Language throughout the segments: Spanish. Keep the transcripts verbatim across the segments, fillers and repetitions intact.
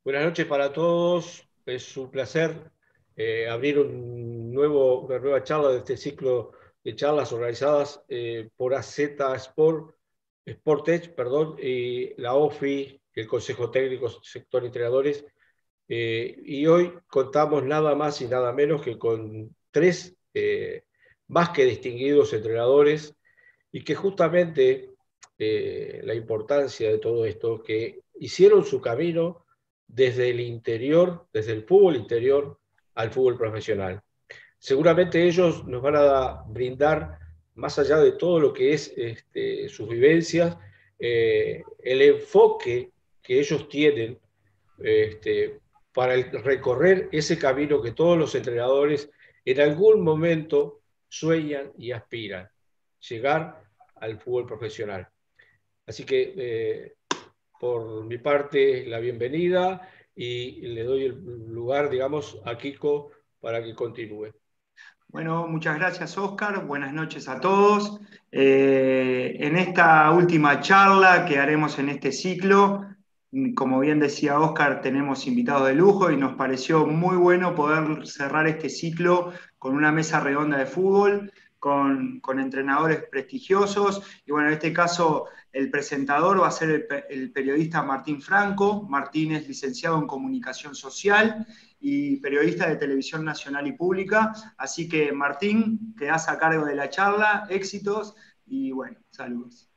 Buenas noches para todos. Es un placer eh, abrir un nuevo, una nueva charla de este ciclo de charlas organizadas eh, por A Z Sport, Sportech, perdón, y la O F I, el Consejo Técnico Sector Entrenadores. Eh, y hoy contamos nada más y nada menos que con tres eh, más que distinguidos entrenadores y que justamente eh, la importancia de todo esto, que hicieron su camino desde el interior, desde el fútbol interior al fútbol profesional. Seguramente ellos nos van a brindar, más allá de todo lo que es este, sus vivencias, eh, el enfoque que ellos tienen este, para el, recorrer ese camino que todos los entrenadores en algún momento sueñan y aspiran, llegar al fútbol profesional. Así que eh, por mi parte la bienvenida y le doy el lugar, digamos, a Kiko para que continúe. Bueno, muchas gracias, Oscar. Buenas noches a todos. Eh, en esta última charla que haremos en este ciclo, como bien decía Oscar, tenemos invitados de lujo y nos pareció muy bueno poder cerrar este ciclo con una mesa redonda de fútbol, con, con entrenadores prestigiosos. Y bueno, en este caso el presentador va a ser el, el periodista Martín Franco. Martín es licenciado en Comunicación Social y periodista de Televisión Nacional y Pública. Así que, Martín, quedás a cargo de la charla, éxitos y bueno, saludos.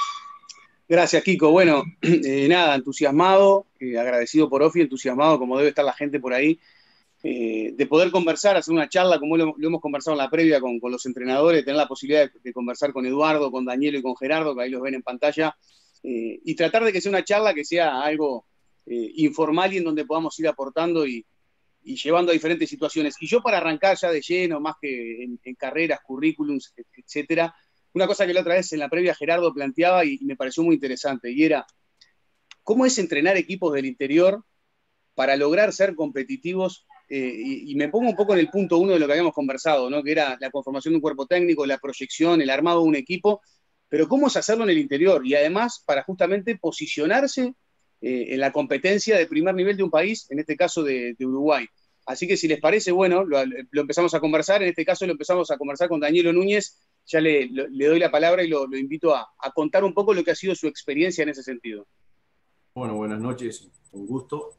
Gracias, Kiko. Bueno, eh, nada, entusiasmado, eh, agradecido por Ofi, entusiasmado como debe estar la gente por ahí, eh, de poder conversar, hacer una charla como lo, lo hemos conversado en la previa con, con los entrenadores, tener la posibilidad de, de conversar con Eduardo, con Daniel y con Gerardo, que ahí los ven en pantalla, eh, y tratar de que sea una charla que sea algo eh, informal y en donde podamos ir aportando y, y llevando a diferentes situaciones. Y yo para arrancar ya de lleno, más que en, en carreras, currículums, etcétera, una cosa que la otra vez en la previa Gerardo planteaba y, y me pareció muy interesante, y era, ¿cómo es entrenar equipos del interior para lograr ser competitivos? Eh, y, y me pongo un poco en el punto uno de lo que habíamos conversado, ¿no? Que era la conformación de un cuerpo técnico, la proyección, el armado de un equipo, pero cómo es hacerlo en el interior y además para justamente posicionarse eh, en la competencia de primer nivel de un país, en este caso de, de Uruguay. Así que si les parece, bueno, lo, lo empezamos a conversar, en este caso lo empezamos a conversar con Danielo Núñez, ya le, lo, le doy la palabra y lo, lo invito a, a contar un poco lo que ha sido su experiencia en ese sentido. Bueno, buenas noches, un gusto.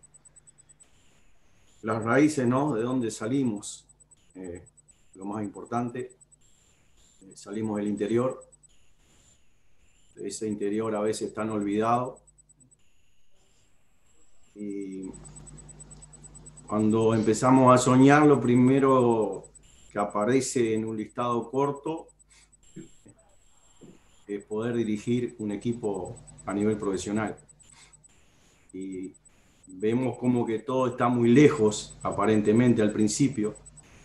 Las raíces, ¿no? De dónde salimos, eh, lo más importante, eh, salimos del interior, ese interior a veces tan olvidado, y cuando empezamos a soñar, lo primero que aparece en un listado corto es poder dirigir un equipo a nivel profesional. Y vemos como que todo está muy lejos, aparentemente, al principio.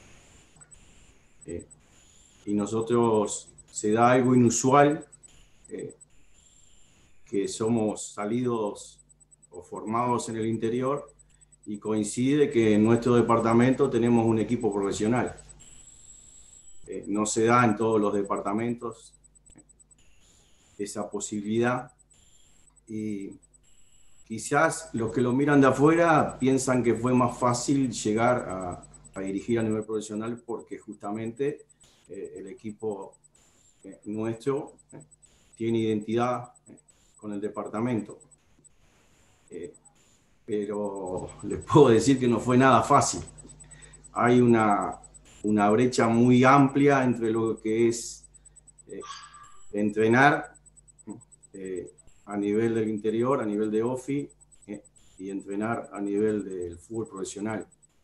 Eh, y nosotros se da algo inusual, eh, que somos salidos o formados en el interior y coincide que en nuestro departamento tenemos un equipo profesional. Eh, no se da en todos los departamentos esa posibilidad y quizás los que lo miran de afuera piensan que fue más fácil llegar a, a dirigir a nivel profesional porque justamente eh, el equipo eh, nuestro eh, tiene identidad eh, con el departamento. Eh, pero les puedo decir que no fue nada fácil. Hay una, una brecha muy amplia entre lo que es eh, entrenar eh, a nivel del interior, a nivel de O F I, eh, y entrenar a nivel del fútbol profesional.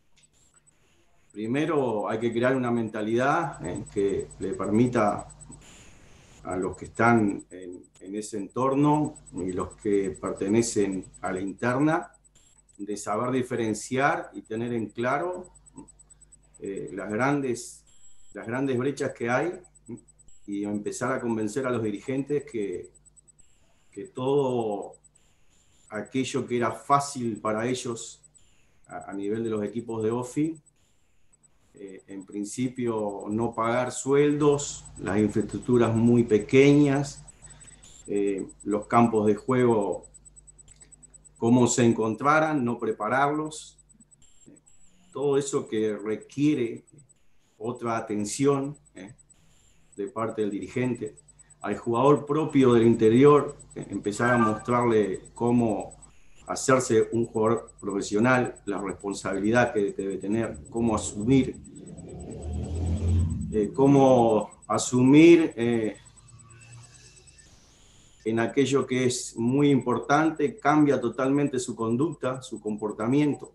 Primero hay que crear una mentalidad eh, que le permita a los que están en, en ese entorno y los que pertenecen a la interna, de saber diferenciar y tener en claro eh, las, grandes, las grandes brechas que hay y empezar a convencer a los dirigentes que, que todo aquello que era fácil para ellos a, a nivel de los equipos de O F I, eh, en principio no pagar sueldos, las infraestructuras muy pequeñas, eh, los campos de juego cómo se encontraran, no prepararlos, todo eso que requiere otra atención eh, de parte del dirigente. Al jugador propio del interior, eh, empezar a mostrarle cómo hacerse un jugador profesional, la responsabilidad que debe tener, cómo asumir, eh, cómo asumir eh, en aquello que es muy importante, cambia totalmente su conducta, su comportamiento.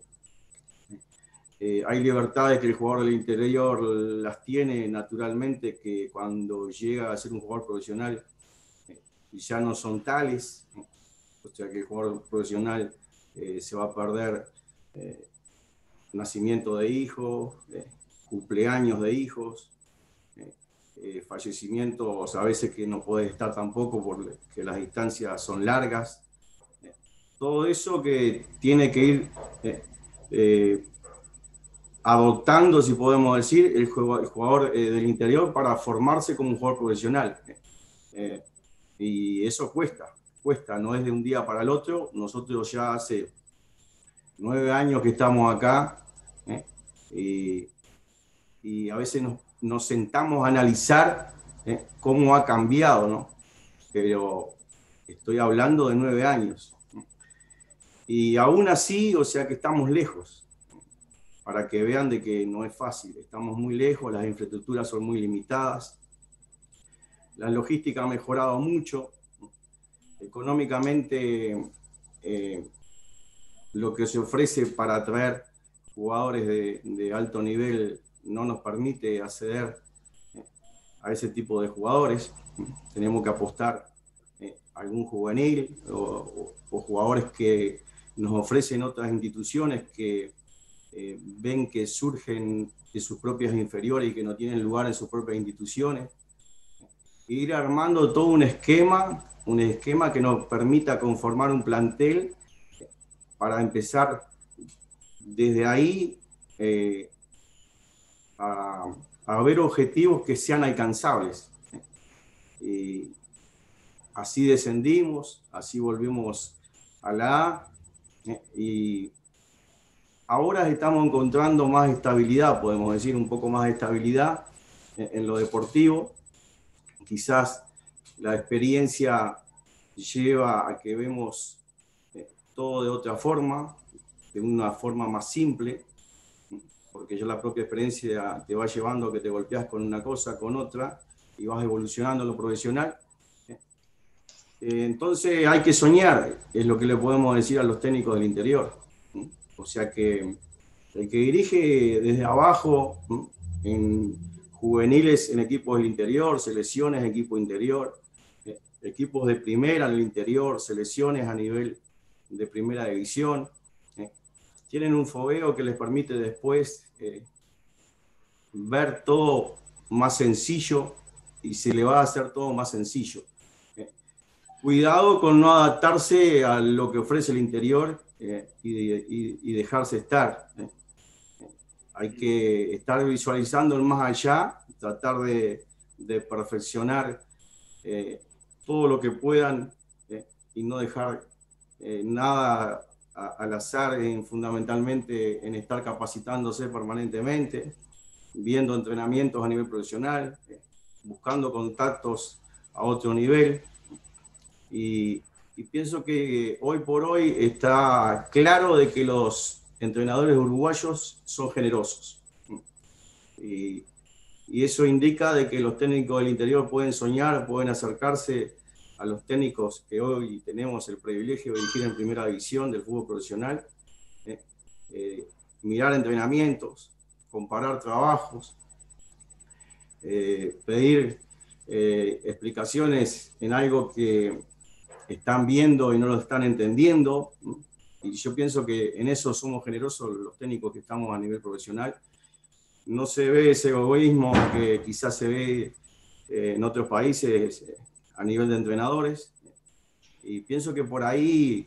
Eh, hay libertades que el jugador del interior las tiene naturalmente, que cuando llega a ser un jugador profesional eh, ya no son tales. O sea que el jugador profesional eh, se va a perder eh, nacimiento de hijos, eh, cumpleaños de hijos, eh, eh, fallecimientos a veces que no puede estar tampoco porque las distancias son largas. Eh, todo eso que tiene que ir eh, eh, adoptando, si podemos decir, el jugador, el jugador eh, del interior para formarse como un jugador profesional. Eh, y eso cuesta, cuesta, no es de un día para el otro. Nosotros ya hace nueve años que estamos acá eh, y, y a veces nos, nos sentamos a analizar eh, cómo ha cambiado, ¿no? Pero estoy hablando de nueve años. Y aún así, o sea que estamos lejos. Para que vean de que no es fácil, estamos muy lejos, las infraestructuras son muy limitadas, la logística ha mejorado mucho, económicamente eh, lo que se ofrece para atraer jugadores de, de alto nivel no nos permite acceder a ese tipo de jugadores, tenemos que apostar eh, a algún juvenil o, o, o jugadores que nos ofrecen otras instituciones que Eh, ven que surgen de sus propias inferiores y que no tienen lugar en sus propias instituciones. Ir armando todo un esquema, un esquema que nos permita conformar un plantel para empezar desde ahí eh, a, a ver objetivos que sean alcanzables. Y así descendimos, así volvimos a la A y ahora estamos encontrando más estabilidad, podemos decir, un poco más de estabilidad en lo deportivo. Quizás la experiencia lleva a que vemos todo de otra forma, de una forma más simple, porque ya la propia experiencia te va llevando a que te golpeas con una cosa, con otra, y vas evolucionando en lo profesional. Entonces hay que soñar, es lo que le podemos decir a los técnicos del interior. O sea que el que dirige desde abajo, en juveniles en equipos del interior, selecciones en equipo interior, equipos de primera en el interior, selecciones a nivel de primera división, eh, tienen un fogueo que les permite después eh, ver todo más sencillo y se le va a hacer todo más sencillo. Eh, cuidado con no adaptarse a lo que ofrece el interior eh, y, y, y dejarse estar. Eh. Hay que estar visualizando el más allá, tratar de, de perfeccionar eh, todo lo que puedan eh, y no dejar eh, nada a, al azar, en, fundamentalmente en estar capacitándose permanentemente, viendo entrenamientos a nivel profesional, eh, buscando contactos a otro nivel. Y, y pienso que hoy por hoy está claro de que los entrenadores uruguayos son generosos. Y, y eso indica de que los técnicos del interior pueden soñar, pueden acercarse a los técnicos que hoy tenemos el privilegio de dirigir en primera división del fútbol profesional, eh, eh, mirar entrenamientos, comparar trabajos, eh, pedir eh, explicaciones en algo que están viendo y no lo están entendiendo. Y yo pienso que en eso somos generosos los técnicos que estamos a nivel profesional. No se ve ese egoísmo que quizás se ve eh, en otros países eh, a nivel de entrenadores. Y pienso que por ahí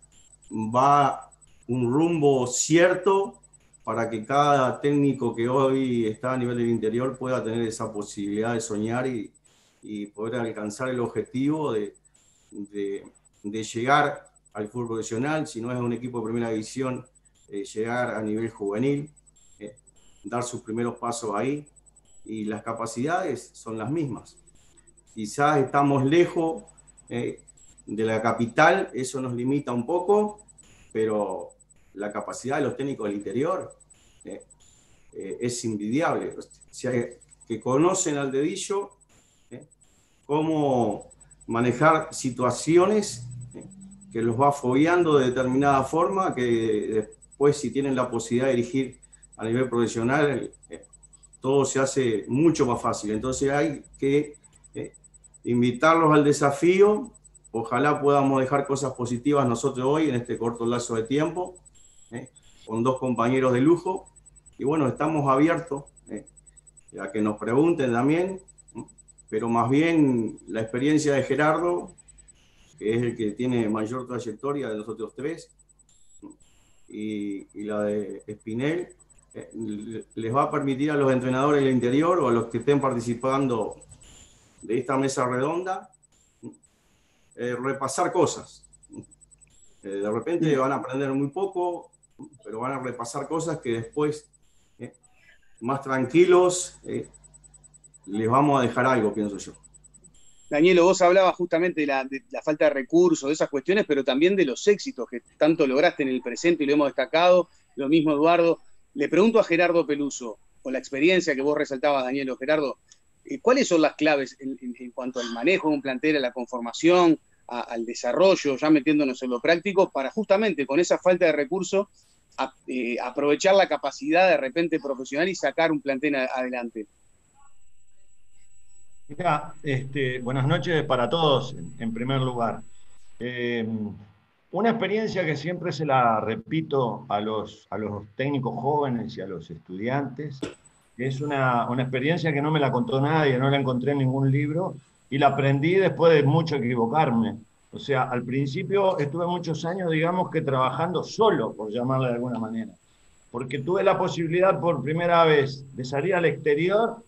va un rumbo cierto para que cada técnico que hoy está a nivel del interior pueda tener esa posibilidad de soñar y, y poder alcanzar el objetivo de, de, de llegar al fútbol profesional, si no es un equipo de primera división, eh, llegar a nivel juvenil, eh, dar sus primeros pasos ahí, y las capacidades son las mismas. Quizás estamos lejos eh, de la capital, eso nos limita un poco, pero la capacidad de los técnicos del interior eh, eh, es invidiable. O sea, que conocen al dedillo eh, cómo manejar situaciones eh, que los va fogueando de determinada forma, que después, si tienen la posibilidad de dirigir a nivel profesional, eh, todo se hace mucho más fácil. Entonces hay que eh, invitarlos al desafío. Ojalá podamos dejar cosas positivas nosotros hoy en este corto lazo de tiempo, eh, con dos compañeros de lujo. Y bueno, estamos abiertos eh, a que nos pregunten también, pero más bien la experiencia de Gerardo, que es el que tiene mayor trayectoria de nosotros tres, y, y la de Espinel, eh, les va a permitir a los entrenadores del interior o a los que estén participando de esta mesa redonda eh, repasar cosas. Eh, de repente van a aprender muy poco, pero van a repasar cosas que después, eh, más tranquilos, eh, les vamos a dejar algo, pienso yo. Danielo, vos hablabas justamente de la, de la falta de recursos, de esas cuestiones, pero también de los éxitos que tanto lograste en el presente y lo hemos destacado. Lo mismo, Eduardo. Le pregunto a Gerardo Peluso, con la experiencia que vos resaltabas, Danielo. Gerardo, ¿cuáles son las claves en, en, en cuanto al manejo de un plantel, a la conformación, a, al desarrollo, ya metiéndonos en lo práctico, para justamente con esa falta de recursos a, eh, aprovechar la capacidad de repente profesional y sacar un plantel a, adelante? Mira, este, buenas noches para todos, en, en primer lugar. Eh, una experiencia que siempre se la repito a los, a los técnicos jóvenes y a los estudiantes, que es una, una experiencia que no me la contó nadie, no la encontré en ningún libro, y la aprendí después de mucho equivocarme. O sea, al principio estuve muchos años, digamos que trabajando solo, por llamarle de alguna manera, porque tuve la posibilidad por primera vez de salir al exterior.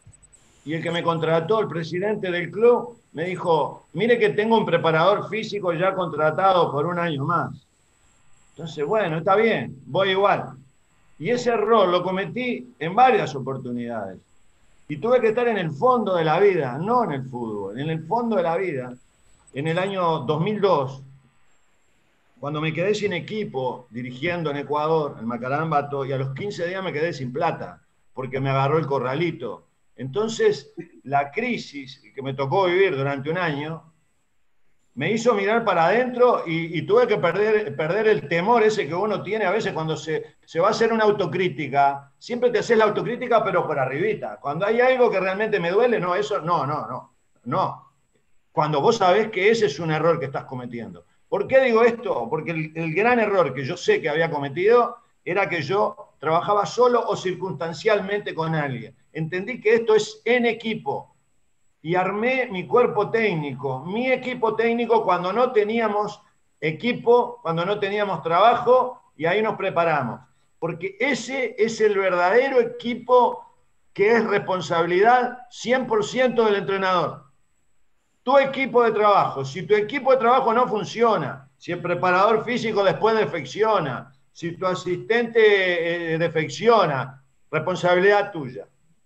Y el que me contrató, el presidente del club, me dijo, mire que tengo un preparador físico ya contratado por un año más. Entonces, bueno, está bien, voy igual. Y ese error lo cometí en varias oportunidades. Y tuve que estar en el fondo de la vida, no en el fútbol, en el fondo de la vida. En el año dos mil dos, cuando me quedé sin equipo, dirigiendo en Ecuador, en Macarambato, y a los quince días me quedé sin plata, porque me agarró el corralito. Entonces, la crisis que me tocó vivir durante un año me hizo mirar para adentro y, y tuve que perder, perder el temor ese que uno tiene a veces cuando se, se va a hacer una autocrítica. Siempre te haces la autocrítica, pero por arribita. Cuando hay algo que realmente me duele, no, eso, no, no, no, no. Cuando vos sabés que ese es un error que estás cometiendo. ¿Por qué digo esto? Porque el, el gran error que yo sé que había cometido era que yo trabajaba solo o circunstancialmente con alguien. Entendí que esto es en equipo y armé mi cuerpo técnico, mi equipo técnico cuando no teníamos equipo, cuando no teníamos trabajo, y ahí nos preparamos. Porque ese es el verdadero equipo que es responsabilidad cien por ciento del entrenador. Tu equipo de trabajo, si tu equipo de trabajo no funciona, si el preparador físico después defecciona, si tu asistente eh, defecciona, responsabilidad tuya.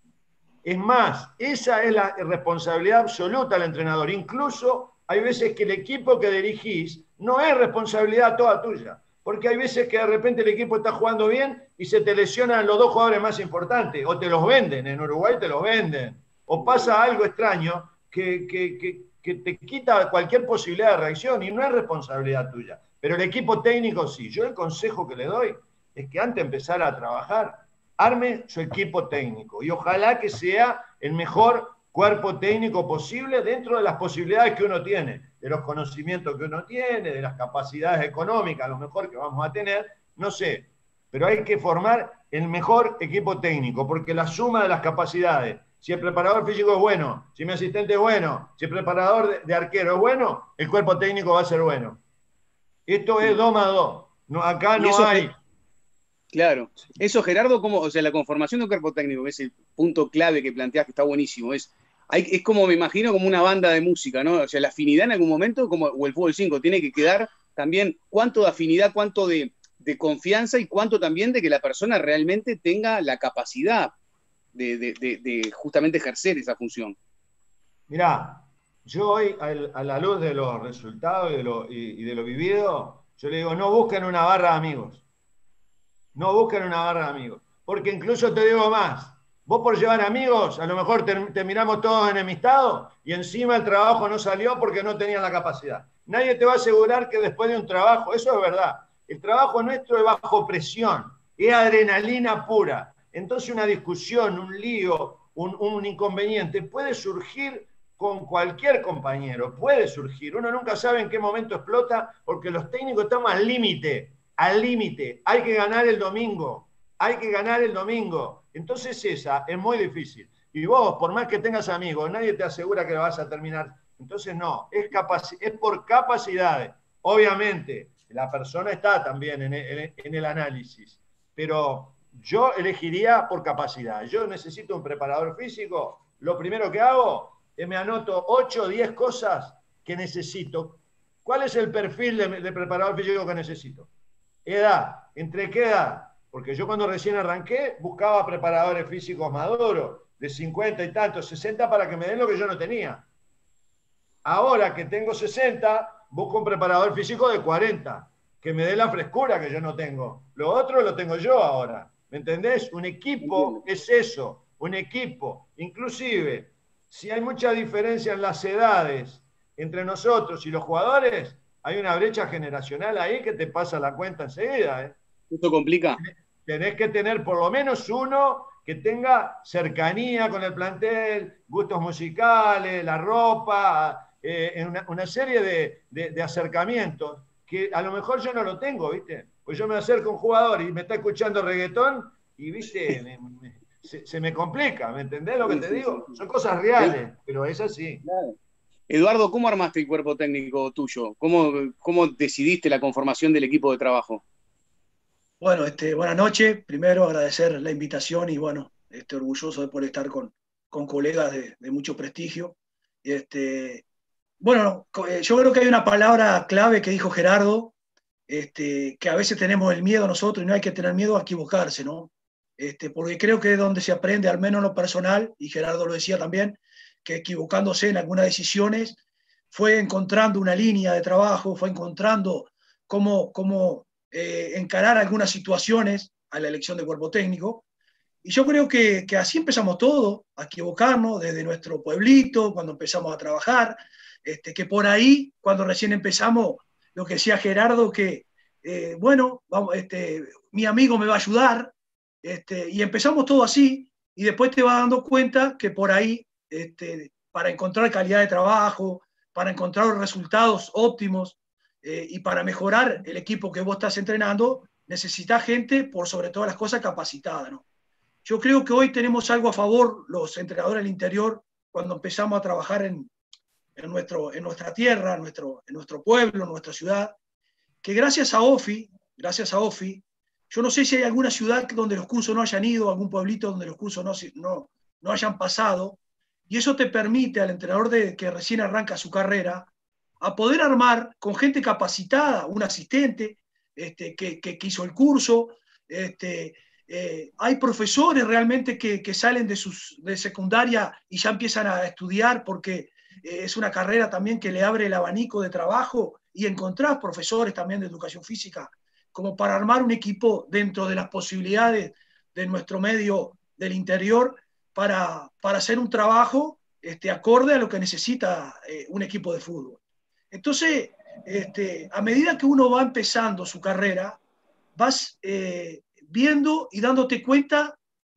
Es más, esa es la responsabilidad absoluta del entrenador. Incluso hay veces que el equipo que dirigís no es responsabilidad toda tuya, porque hay veces que de repente el equipo está jugando bien y se te lesionan los dos jugadores más importantes, o te los venden, en Uruguay te los venden, o pasa algo extraño que, que, que, que te quita cualquier posibilidad de reacción y no es responsabilidad tuya. Pero el equipo técnico sí. Yo el consejo que le doy es que antes de empezar a trabajar, arme su equipo técnico y ojalá que sea el mejor cuerpo técnico posible dentro de las posibilidades que uno tiene, de los conocimientos que uno tiene, de las capacidades económicas, a lo mejor que vamos a tener, no sé, pero hay que formar el mejor equipo técnico, porque la suma de las capacidades, si el preparador físico es bueno, si mi asistente es bueno, si el preparador de, de arquero es bueno, el cuerpo técnico va a ser bueno. Esto es dos más dos, no, acá no hay... Claro. Eso, Gerardo, como, o sea, la conformación de un cuerpo técnico, que es el punto clave que planteas, que está buenísimo, es, hay, es como, me imagino, como una banda de música, ¿no? O sea, la afinidad en algún momento, como, o el fútbol cinco, tiene que quedar también cuánto de afinidad, cuánto de, de confianza y cuánto también de que la persona realmente tenga la capacidad de, de, de, de justamente ejercer esa función. Mirá, yo hoy, a la luz de los resultados y de lo, y, y de lo vivido, yo le digo, no busquen una barra de amigos. No busquen una barra de amigos. Porque incluso te digo más, vos por llevar amigos, a lo mejor te, te miramos todos enemistados y encima el trabajo no salió porque no tenían la capacidad. Nadie te va a asegurar que después de un trabajo, eso es verdad, el trabajo nuestro es bajo presión, es adrenalina pura. Entonces una discusión, un lío, un, un inconveniente puede surgir con cualquier compañero, puede surgir. Uno nunca sabe en qué momento explota porque los técnicos estamos al límite, al límite. Hay que ganar el domingo, hay que ganar el domingo. Entonces esa es muy difícil. Y vos, por más que tengas amigos, nadie te asegura que vas a terminar. Entonces no, es, es por capacidades. Obviamente, la persona está también en el, en el análisis, pero yo elegiría por capacidad. Yo necesito un preparador físico, lo primero que hago es me anoto ocho o diez cosas que necesito. ¿Cuál es el perfil de, de preparador físico que necesito? Edad, ¿entre qué edad? Porque yo cuando recién arranqué buscaba preparadores físicos maduros, de cincuenta y tantos, sesenta, para que me den lo que yo no tenía. Ahora que tengo sesenta, busco un preparador físico de cuarenta, que me dé la frescura que yo no tengo. Lo otro lo tengo yo ahora. ¿Me entendés? Un equipo es eso, un equipo. Inclusive, si hay mucha diferencia en las edades entre nosotros y los jugadores, hay una brecha generacional ahí que te pasa la cuenta enseguida. ¿eh? ¿Esto complica? Tenés que tener por lo menos uno que tenga cercanía con el plantel, gustos musicales, la ropa, eh, una, una serie de, de, de acercamientos que a lo mejor yo no lo tengo, ¿viste? Pues yo me acerco a un jugador y me está escuchando reggaetón y, ¿viste? Me, me, se, se me complica, ¿me entendés lo que te digo? Son cosas reales, pero es así. Claro. Eduardo, ¿cómo armaste el cuerpo técnico tuyo? ¿Cómo, cómo decidiste la conformación del equipo de trabajo? Bueno, este, buenas noches. Primero agradecer la invitación y bueno, este, orgulloso de poder estar con, con colegas de, de mucho prestigio. Este, bueno, yo creo que hay una palabra clave que dijo Gerardo, este, que a veces tenemos el miedo nosotros y no hay que tener miedo a equivocarse, ¿no? Este, porque creo que es donde se aprende, al menos en lo personal, y Gerardo lo decía también, que equivocándose en algunas decisiones fue encontrando una línea de trabajo, fue encontrando cómo, cómo eh, encarar algunas situaciones a la elección de cuerpo técnico. Y yo creo que, que así empezamos todo, a equivocarnos desde nuestro pueblito, cuando empezamos a trabajar, este, que por ahí, cuando recién empezamos, lo que decía Gerardo, que, eh, bueno, vamos, este, mi amigo me va a ayudar, este, y empezamos todo así, y después te vas dando cuenta que por ahí, este, para encontrar calidad de trabajo, para encontrar resultados óptimos, eh, y para mejorar el equipo que vos estás entrenando, necesitas gente, por sobre todas las cosas, capacitada, ¿no? Yo creo que hoy tenemos algo a favor, los entrenadores del interior, cuando empezamos a trabajar en, en, nuestro, en nuestra tierra, en nuestro, en nuestro pueblo, en nuestra ciudad, que gracias a OFI, gracias a OFI, yo no sé si hay alguna ciudad donde los cursos no hayan ido, algún pueblito donde los cursos no, no, no hayan pasado, y eso te permite al entrenador de, que recién arranca su carrera a poder armar con gente capacitada, un asistente este, que, que, que hizo el curso, este, Eh, hay profesores realmente que, que salen de, sus, de secundaria y ya empiezan a estudiar porque eh, es una carrera también que le abre el abanico de trabajo y encontrás profesores también de educación física como para armar un equipo dentro de las posibilidades de nuestro medio del interior para, para hacer un trabajo este, acorde a lo que necesita eh, un equipo de fútbol. Entonces, este, a medida que uno va empezando su carrera, vas... Eh, viendo y dándote cuenta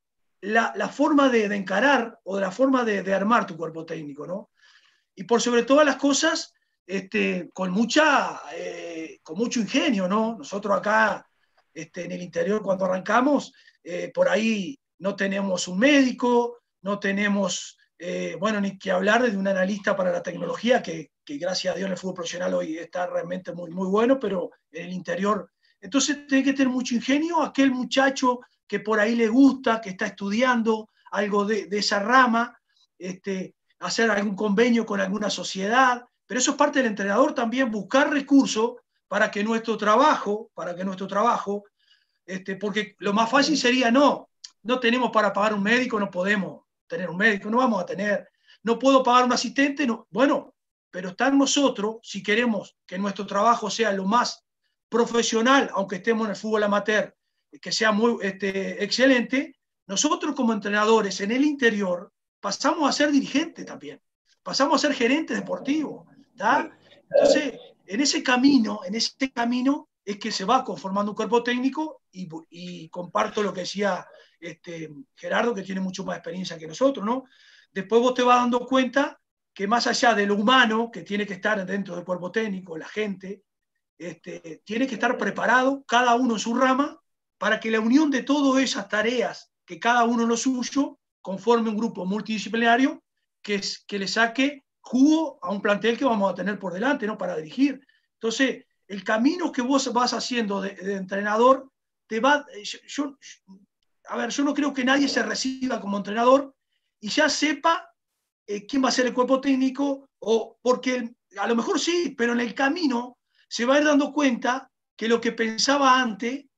la, la forma de, de encarar o de la forma de, de armar tu cuerpo técnico, ¿no? Y por sobre todas las cosas, este, con, mucha, eh, con mucho ingenio, ¿no? Nosotros acá este, en el interior cuando arrancamos, eh, por ahí no tenemos un médico, no tenemos, eh, bueno, ni que hablar de un analista para la tecnología, que, que gracias a Dios en el fútbol profesional hoy está realmente muy, muy bueno, pero en el interior... Entonces tiene que tener mucho ingenio aquel muchacho que por ahí le gusta, que está estudiando algo de, de esa rama, este, hacer algún convenio con alguna sociedad, pero eso es parte del entrenador también, buscar recursos para que nuestro trabajo, para que nuestro trabajo, este, porque lo más fácil sería, no, no tenemos para pagar un médico, no podemos tener un médico, no vamos a tener, no puedo pagar un asistente, no, bueno, pero está en nosotros, si queremos que nuestro trabajo sea lo más profesional, aunque estemos en el fútbol amateur, que sea muy este, excelente, nosotros como entrenadores en el interior pasamos a ser dirigentes también, pasamos a ser gerentes deportivos, ¿tá? Entonces, en ese camino, en ese camino es que se va conformando un cuerpo técnico y, y comparto lo que decía este, Gerardo, que tiene mucho más experiencia que nosotros, ¿no? Después vos te vas dando cuenta que más allá de lo humano, que tiene que estar dentro del cuerpo técnico, la gente, este, tiene que estar preparado, cada uno en su rama, para que la unión de todas esas tareas, que cada uno en lo suyo, conforme un grupo multidisciplinario que, es, que le saque jugo a un plantel que vamos a tener por delante, ¿no? Para dirigir. Entonces, el camino que vos vas haciendo de, de entrenador, te va... Yo, yo, a ver, yo no creo que nadie se reciba como entrenador y ya sepa eh, quién va a ser el cuerpo técnico, o porque a lo mejor sí, pero en el camino se va a ir dando cuenta que lo que pensaba antes,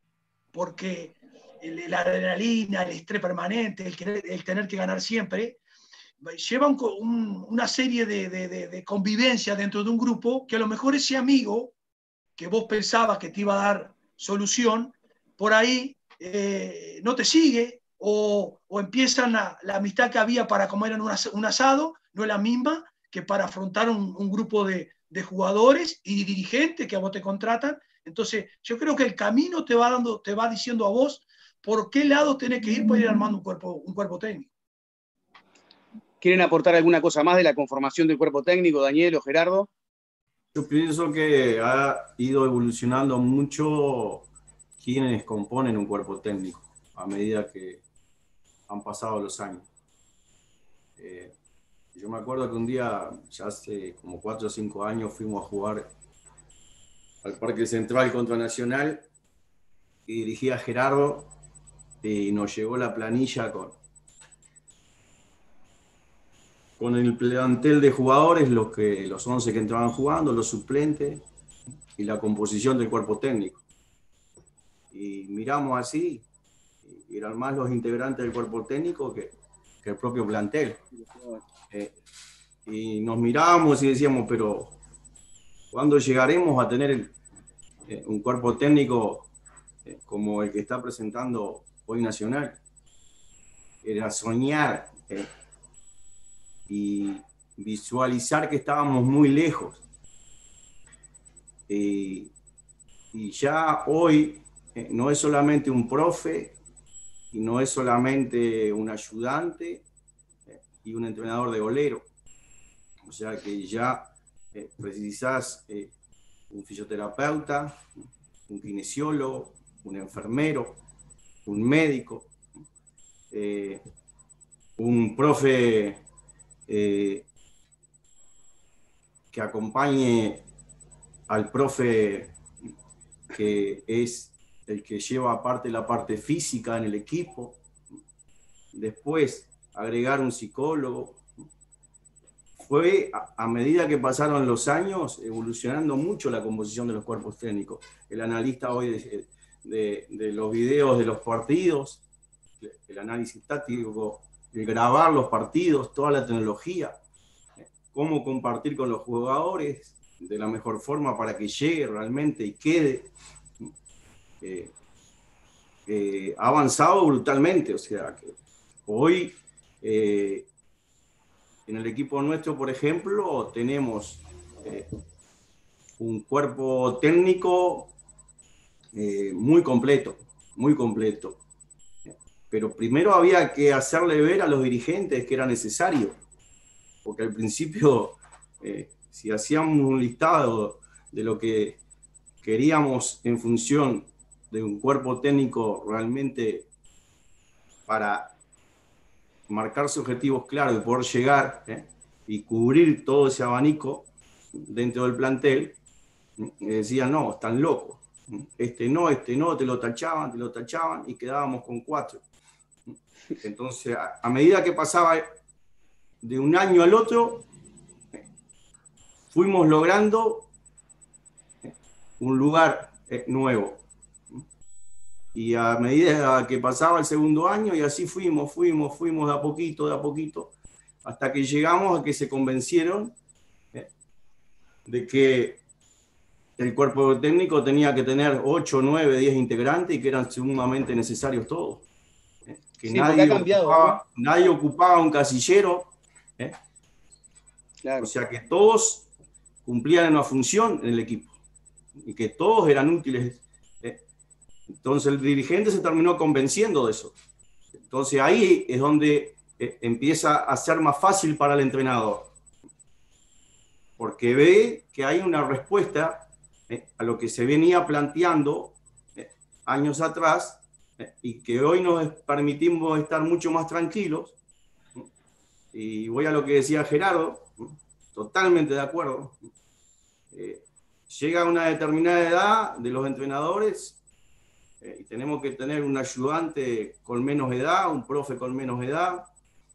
porque el, la adrenalina, el estrés permanente, el, querer, el tener que ganar siempre, lleva un, un, una serie de, de, de, de convivencia dentro de un grupo que a lo mejor ese amigo que vos pensabas que te iba a dar solución, por ahí eh, no te sigue, o, o empiezan la, la amistad que había para comer en un, as, un asado, no es la misma que para afrontar un, un grupo de, de jugadores y dirigentes que a vos te contratan. Entonces, yo creo que el camino te va, dando, te va diciendo a vos por qué lado tenés que ir para ir armando un cuerpo, un cuerpo técnico. ¿Quieren aportar alguna cosa más de la conformación del cuerpo técnico, Daniel o Gerardo? Yo pienso que ha ido evolucionando mucho quienes componen un cuerpo técnico a medida que han pasado los años. Eh, yo me acuerdo que un día, ya hace como cuatro o cinco años, fuimos a jugar al Parque Central contra Nacional y dirigía a Gerardo y nos llegó la planilla con, con el plantel de jugadores, los, que, los once que entraban jugando, los suplentes y la composición del cuerpo técnico. Y miramos así, y eran más los integrantes del cuerpo técnico que, que el propio plantel. Eh, y nos mirábamos y decíamos, pero ¿cuándo llegaremos a tener el, eh, un cuerpo técnico eh, como el que está presentando hoy Nacional? Era soñar eh, y visualizar que estábamos muy lejos. Eh, y ya hoy eh, no es solamente un profe, y no es solamente un ayudante eh, y un entrenador de golero. O sea que ya eh, precisás eh, un fisioterapeuta, un kinesiólogo, un enfermero, un médico, eh, un profe eh, que acompañe al profe que es el que lleva aparte la parte física en el equipo. Después agregar un psicólogo. Fue a, a medida que pasaron los años evolucionando mucho la composición de los cuerpos técnicos. El analista hoy de, de, de los videos de los partidos, el análisis táctico, el grabar los partidos, toda la tecnología, cómo compartir con los jugadores de la mejor forma para que llegue realmente y quede. Eh, eh, ha avanzado brutalmente, o sea que hoy eh, en el equipo nuestro, por ejemplo, tenemos eh, un cuerpo técnico eh, muy completo, muy completo. Pero primero había que hacerle ver a los dirigentes que era necesario, porque al principio, eh, si hacíamos un listado de lo que queríamos en función de un cuerpo técnico realmente para marcarse objetivos claros y poder llegar eh, y cubrir todo ese abanico dentro del plantel, y decían, no, están locos, este no, este no, te lo tachaban, te lo tachaban y quedábamos con cuatro. Entonces, a, a medida que pasaba de un año al otro, fuimos logrando un lugar eh, nuevo. Y a medida que pasaba el segundo año, y así fuimos, fuimos, fuimos de a poquito, de a poquito, hasta que llegamos a que se convencieron eh, de que el cuerpo técnico tenía que tener ocho, nueve, diez integrantes y que eran sumamente necesarios todos. Eh, que sí, nadie, cambiado, ocupaba, ¿no? nadie ocupaba un casillero. Eh. Claro. O sea que todos cumplían una función en el equipo y que todos eran útiles. Eh. Entonces el dirigente se terminó convenciendo de eso. Entonces ahí es donde eh, empieza a ser más fácil para el entrenador. Porque ve que hay una respuesta eh, a lo que se venía planteando eh, años atrás eh, y que hoy nos permitimos estar mucho más tranquilos. Y voy a lo que decía Gerardo, totalmente de acuerdo. Eh, llega una determinada edad de los entrenadores eh, y tenemos que tener un ayudante con menos edad, un profe con menos edad,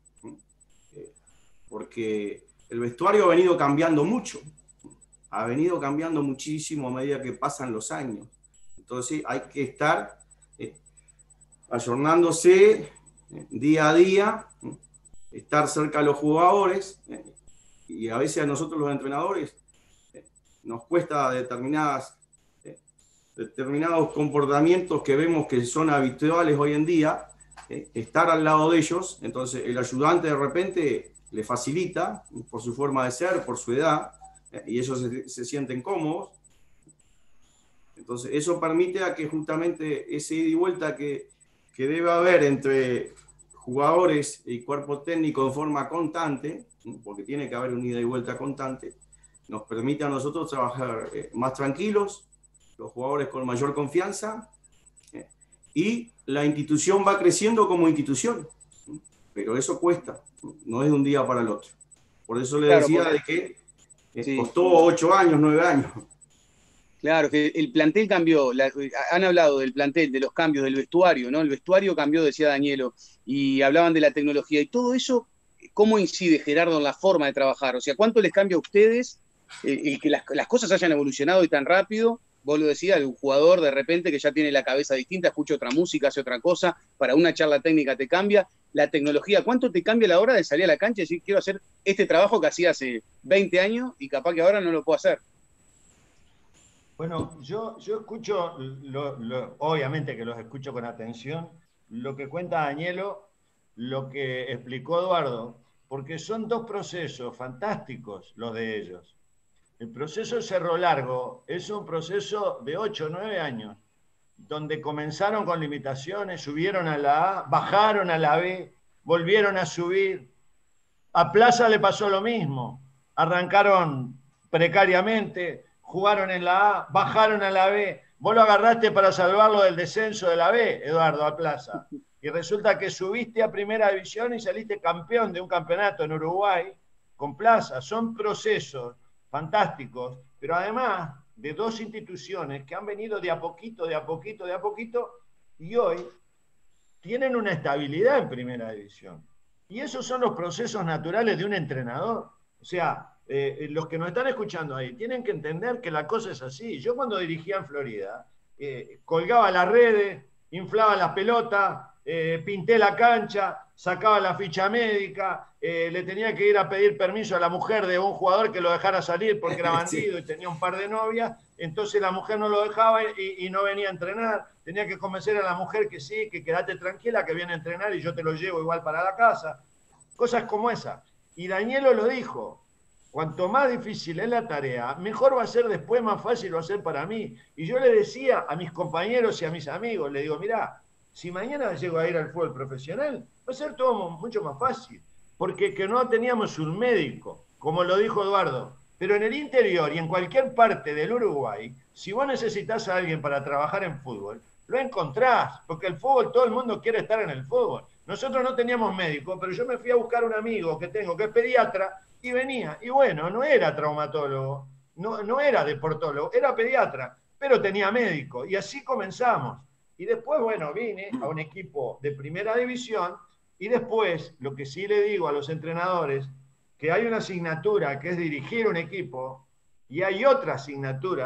eh, porque el vestuario ha venido cambiando mucho, ha venido cambiando muchísimo a medida que pasan los años. Entonces hay que estar eh, ayornándose eh, día a día, eh, estar cerca de los jugadores, eh, y a veces a nosotros los entrenadores eh, nos cuesta determinadas, eh, determinados comportamientos que vemos que son habituales hoy en día, eh, estar al lado de ellos. Entonces el ayudante de repente le facilita por su forma de ser, por su edad, eh, y ellos se, se sienten cómodos. Entonces eso permite a que justamente ese ida y vuelta que, que debe haber entre jugadores y cuerpo técnico en forma constante, porque tiene que haber un ida y vuelta constante, nos permite a nosotros trabajar eh, más tranquilos, los jugadores con mayor confianza, eh, y la institución va creciendo como institución, pero eso cuesta, no es de un día para el otro. Por eso le claro, decía porque... de que eh, sí. costó ocho años, nueve años. Claro, que el plantel cambió, la, han hablado del plantel, de los cambios, del vestuario, ¿no? El vestuario cambió, decía Danielo, y hablaban de la tecnología, y todo eso, ¿cómo incide, Gerardo, en la forma de trabajar? O sea, ¿cuánto les cambia a ustedes el, el que las, las cosas hayan evolucionado y tan rápido? Vos lo decías, un jugador de repente que ya tiene la cabeza distinta, escucha otra música, hace otra cosa, para una charla técnica te cambia. La tecnología, ¿cuánto te cambia a la hora de salir a la cancha y decir, quiero hacer este trabajo que hacía hace veinte años y capaz que ahora no lo puedo hacer? Bueno, yo, yo escucho, lo, lo, obviamente que los escucho con atención, lo que cuenta Danielo, lo que explicó Eduardo, porque son dos procesos fantásticos los de ellos. El proceso de Cerro Largo es un proceso de ocho o nueve años, donde comenzaron con limitaciones, subieron a la A, bajaron a la B, volvieron a subir. A Plaza le pasó lo mismo, arrancaron precariamente, jugaron en la A, bajaron a la B. Vos lo agarraste para salvarlo del descenso de la B, Eduardo, a Plaza. Y resulta que subiste a primera división y saliste campeón de un campeonato en Uruguay con Plaza. Son procesos fantásticos, pero además de dos instituciones que han venido de a poquito, de a poquito, de a poquito, y hoy tienen una estabilidad en primera división. Y esos son los procesos naturales de un entrenador. O sea, Eh, los que nos están escuchando ahí tienen que entender que la cosa es así. Yo cuando dirigía en Florida, eh, colgaba las redes, inflaba las pelotas, eh, pinté la cancha, sacaba la ficha médica, eh, le tenía que ir a pedir permiso a la mujer de un jugador que lo dejara salir porque era bandido sí. y tenía un par de novias, entonces la mujer no lo dejaba y, y no venía a entrenar. Tenía que convencer a la mujer que sí, que quédate tranquila, que viene a entrenar y yo te lo llevo igual para la casa. Cosas como esa. Y Danielo lo dijo. Cuanto más difícil es la tarea, mejor va a ser después, más fácil va a ser para mí. Y yo le decía a mis compañeros y a mis amigos, le digo, mirá, si mañana llego a ir al fútbol profesional, va a ser todo mucho más fácil. Porque que no teníamos un médico, como lo dijo Eduardo. Pero en el interior y en cualquier parte del Uruguay, si vos necesitas a alguien para trabajar en fútbol, lo encontrás. Porque el fútbol, todo el mundo quiere estar en el fútbol. Nosotros no teníamos médico, pero yo me fui a buscar un amigo que tengo, que es pediatra, y venía, y bueno, no era traumatólogo, no, no era deportólogo, era pediatra, pero tenía médico, y así comenzamos. Y después, bueno, vine a un equipo de primera división, y después, lo que sí le digo a los entrenadores, que hay una asignatura que es dirigir un equipo, y hay otra asignatura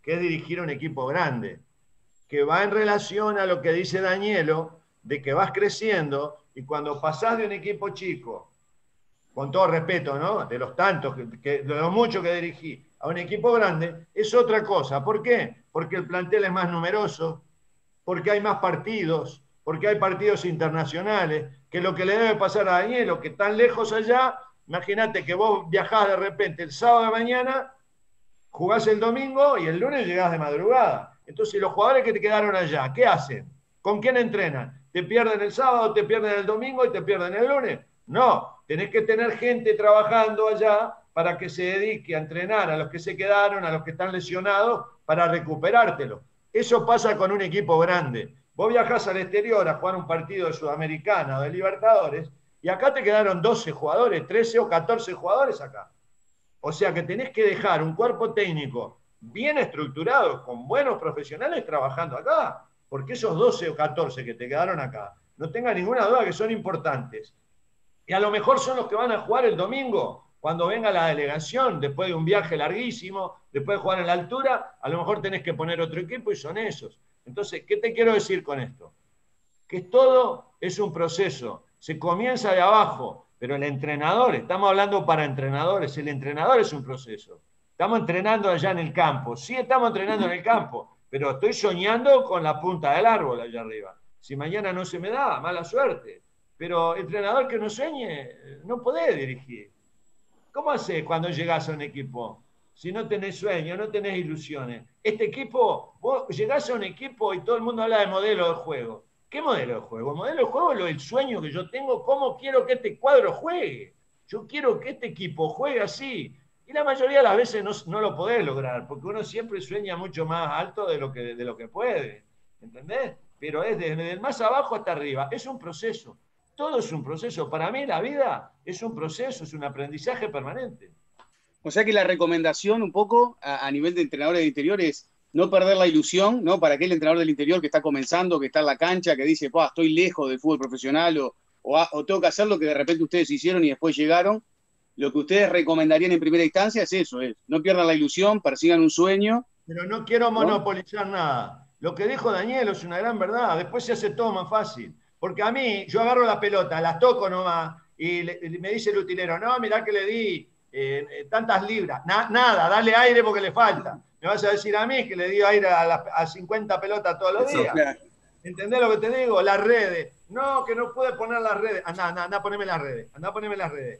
que es dirigir un equipo grande, que va en relación a lo que dice Danielo, de que vas creciendo y cuando pasás de un equipo chico, con todo respeto, ¿no? De los tantos, que, que, de los muchos que dirigí, a un equipo grande, es otra cosa. ¿Por qué? Porque el plantel es más numeroso, porque hay más partidos, porque hay partidos internacionales, que lo que le debe pasar a Danielo, que tan lejos allá, imagínate que vos viajás de repente el sábado de mañana, jugás el domingo y el lunes llegás de madrugada. Entonces los jugadores que te quedaron allá, ¿qué hacen? ¿Con quién entrenan? ¿Te pierden el sábado, te pierden el domingo y te pierden el lunes? No, tenés que tener gente trabajando allá para que se dedique a entrenar a los que se quedaron, a los que están lesionados, para recuperártelo. Eso pasa con un equipo grande. Vos viajás al exterior a jugar un partido de Sudamericana o de Libertadores y acá te quedaron doce jugadores, trece o catorce jugadores acá. O sea que tenés que dejar un cuerpo técnico bien estructurado, con buenos profesionales trabajando acá, porque esos doce o catorce que te quedaron acá, no tenga ninguna duda que son importantes. Y a lo mejor son los que van a jugar el domingo, cuando venga la delegación, después de un viaje larguísimo, después de jugar en la altura, a lo mejor tenés que poner otro equipo y son esos. Entonces, ¿qué te quiero decir con esto? Que todo es un proceso, se comienza de abajo, pero el entrenador, estamos hablando para entrenadores, el entrenador es un proceso. Estamos entrenando allá en el campo, sí estamos entrenando en el campo, pero estoy soñando con la punta del árbol allá arriba. Si mañana no se me da, mala suerte. Pero entrenador que no sueñe, no podés dirigir. ¿Cómo haces cuando llegás a un equipo? Si no tenés sueño, no tenés ilusiones. Este equipo, vos llegás a un equipo y todo el mundo habla de modelo de juego. ¿Qué modelo de juego? El modelo de juego es el sueño que yo tengo, cómo quiero que este cuadro juegue. Yo quiero que este equipo juegue así. Y la mayoría de las veces no, no lo podés lograr, porque uno siempre sueña mucho más alto de lo que, de lo que puede. ¿Entendés? Pero es desde el más abajo hasta arriba. Es un proceso. Todo es un proceso. Para mí la vida es un proceso, es un aprendizaje permanente. O sea que la recomendación un poco a, a nivel de entrenadores de interior es no perder la ilusión, ¿no? Para aquel entrenador del interior que está comenzando, que está en la cancha, que dice, estoy lejos del fútbol profesional o, o, o tengo que hacer lo que de repente ustedes hicieron y después llegaron. Lo que ustedes recomendarían en primera instancia es eso, es no pierdan la ilusión, persigan un sueño. Pero no quiero monopolizar ¿no? nada. Lo que dijo Daniel es una gran verdad. Después se hace todo más fácil. Porque a mí, yo agarro la pelota, las toco nomás, y le, me dice el utilero, no, mirá que le di eh, eh, tantas libras. Na, nada, dale aire porque le falta. Me vas a decir a mí que le di aire a, la, a cincuenta pelotas todos los días. Claro. ¿Entendés lo que te digo? Las redes. No, que no puede poner las redes. Andá, andá, andá, poneme las redes. Andá, poneme las redes.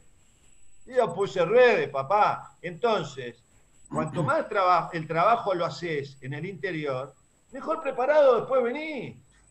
Y yo puse redes, papá. Entonces, cuanto más traba, el trabajo lo haces en el interior, mejor preparado después venís.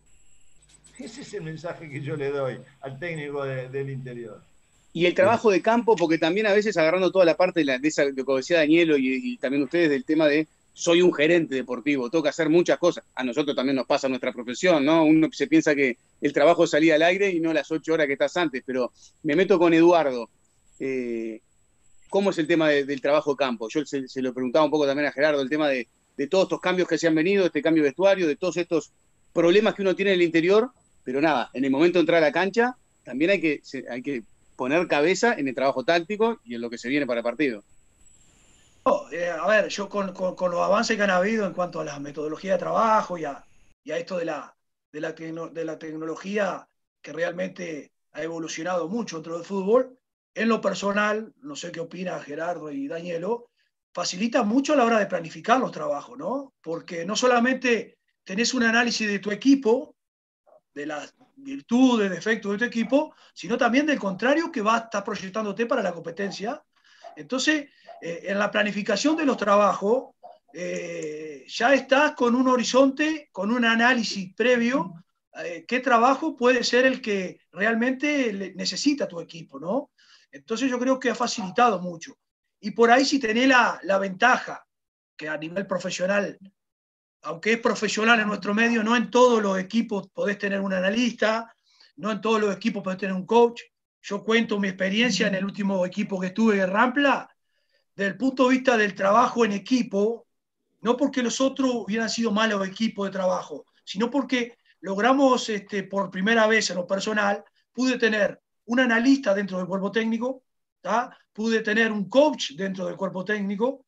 Ese es el mensaje que yo le doy al técnico de, del interior. Y el trabajo de campo, porque también a veces agarrando toda la parte de, la, de esa, de como decía Danielo y, y también ustedes del tema de soy un gerente deportivo, tengo que hacer muchas cosas. A nosotros también nos pasa nuestra profesión, ¿no? Uno se piensa que el trabajo es salir al aire y no las ocho horas que estás antes, pero me meto con Eduardo. Eh, ¿Cómo es el tema de, del trabajo de campo? Yo se, se lo preguntaba un poco también a Gerardo, el tema de, de todos estos cambios que se han venido, este cambio de vestuario, de todos estos problemas que uno tiene en el interior. Pero nada, en el momento de entrar a la cancha, también hay que, hay que poner cabeza en el trabajo táctico y en lo que se viene para el partido. Oh, eh, a ver, yo con, con, con los avances que han habido en cuanto a la metodología de trabajo y a, y a esto de la, de, la tecno, de la tecnología que realmente ha evolucionado mucho dentro del fútbol, en lo personal, no sé qué opina Gerardo y Danielo, facilita mucho a la hora de planificar los trabajos, ¿no? Porque no solamente tenés un análisis de tu equipo, de las virtudes, defectos de tu equipo, sino también del contrario que va a estar proyectándote para la competencia. Entonces, eh, en la planificación de los trabajos, eh, ya estás con un horizonte, con un análisis previo, eh, qué trabajo puede ser el que realmente necesita tu equipo, ¿no? Entonces yo creo que ha facilitado mucho. Y por ahí si tenés la, la ventaja, que a nivel profesional, aunque es profesional en nuestro medio, no en todos los equipos podés tener un analista, no en todos los equipos podés tener un coach. Yo cuento mi experiencia en el último equipo que estuve en Rampla, desde el punto de vista del trabajo en equipo, no porque los otros hubieran sido malos equipos de trabajo, sino porque logramos este, por primera vez en lo personal, pude tener un analista dentro del cuerpo técnico, ¿tá? Pude tener un coach dentro del cuerpo técnico,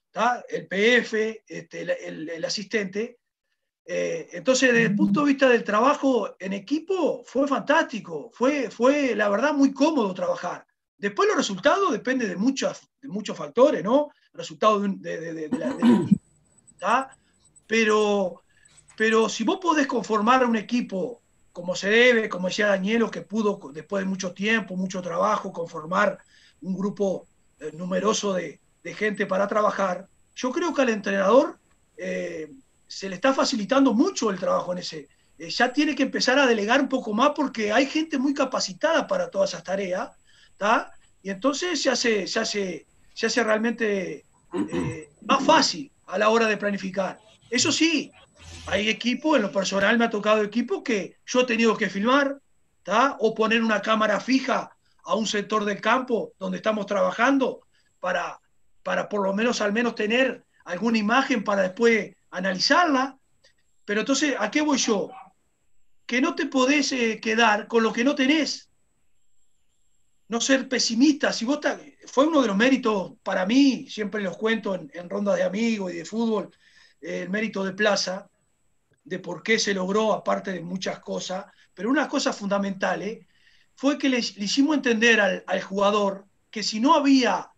¿tá? El P F, este, el, el, el asistente. Eh, entonces, desde el punto de vista del trabajo en equipo, fue fantástico, fue, fue la verdad muy cómodo trabajar. Después los resultados dependen de, muchas, de muchos factores, ¿no? Resultados de, de, de, de la, del equipo, ¿tá? Pero, pero si vos podés conformar un equipo como se debe, como decía Danielo, que pudo después de mucho tiempo, mucho trabajo, conformar un grupo eh, numeroso de, de gente para trabajar, yo creo que al entrenador eh, se le está facilitando mucho el trabajo en ese. Eh, ya tiene que empezar a delegar un poco más porque hay gente muy capacitada para todas esas tareas, ¿tá? Y entonces se hace, se hace, se hace realmente eh, más fácil a la hora de planificar. Eso sí, hay equipos, en lo personal me ha tocado equipos que yo he tenido que filmar, ¿tá? O poner una cámara fija a un sector del campo donde estamos trabajando para, para por lo menos al menos tener alguna imagen para después analizarla. Pero entonces, ¿a qué voy yo? Que no te podés eh, quedar con lo que no tenés. No ser pesimista. Si vos te, fue uno de los méritos para mí, siempre los cuento en, en rondas de amigos y de fútbol, eh, el mérito de Plaza, de por qué se logró, aparte de muchas cosas, pero una cosa fundamental ¿eh? fue que le, le hicimos entender al, al jugador que si no había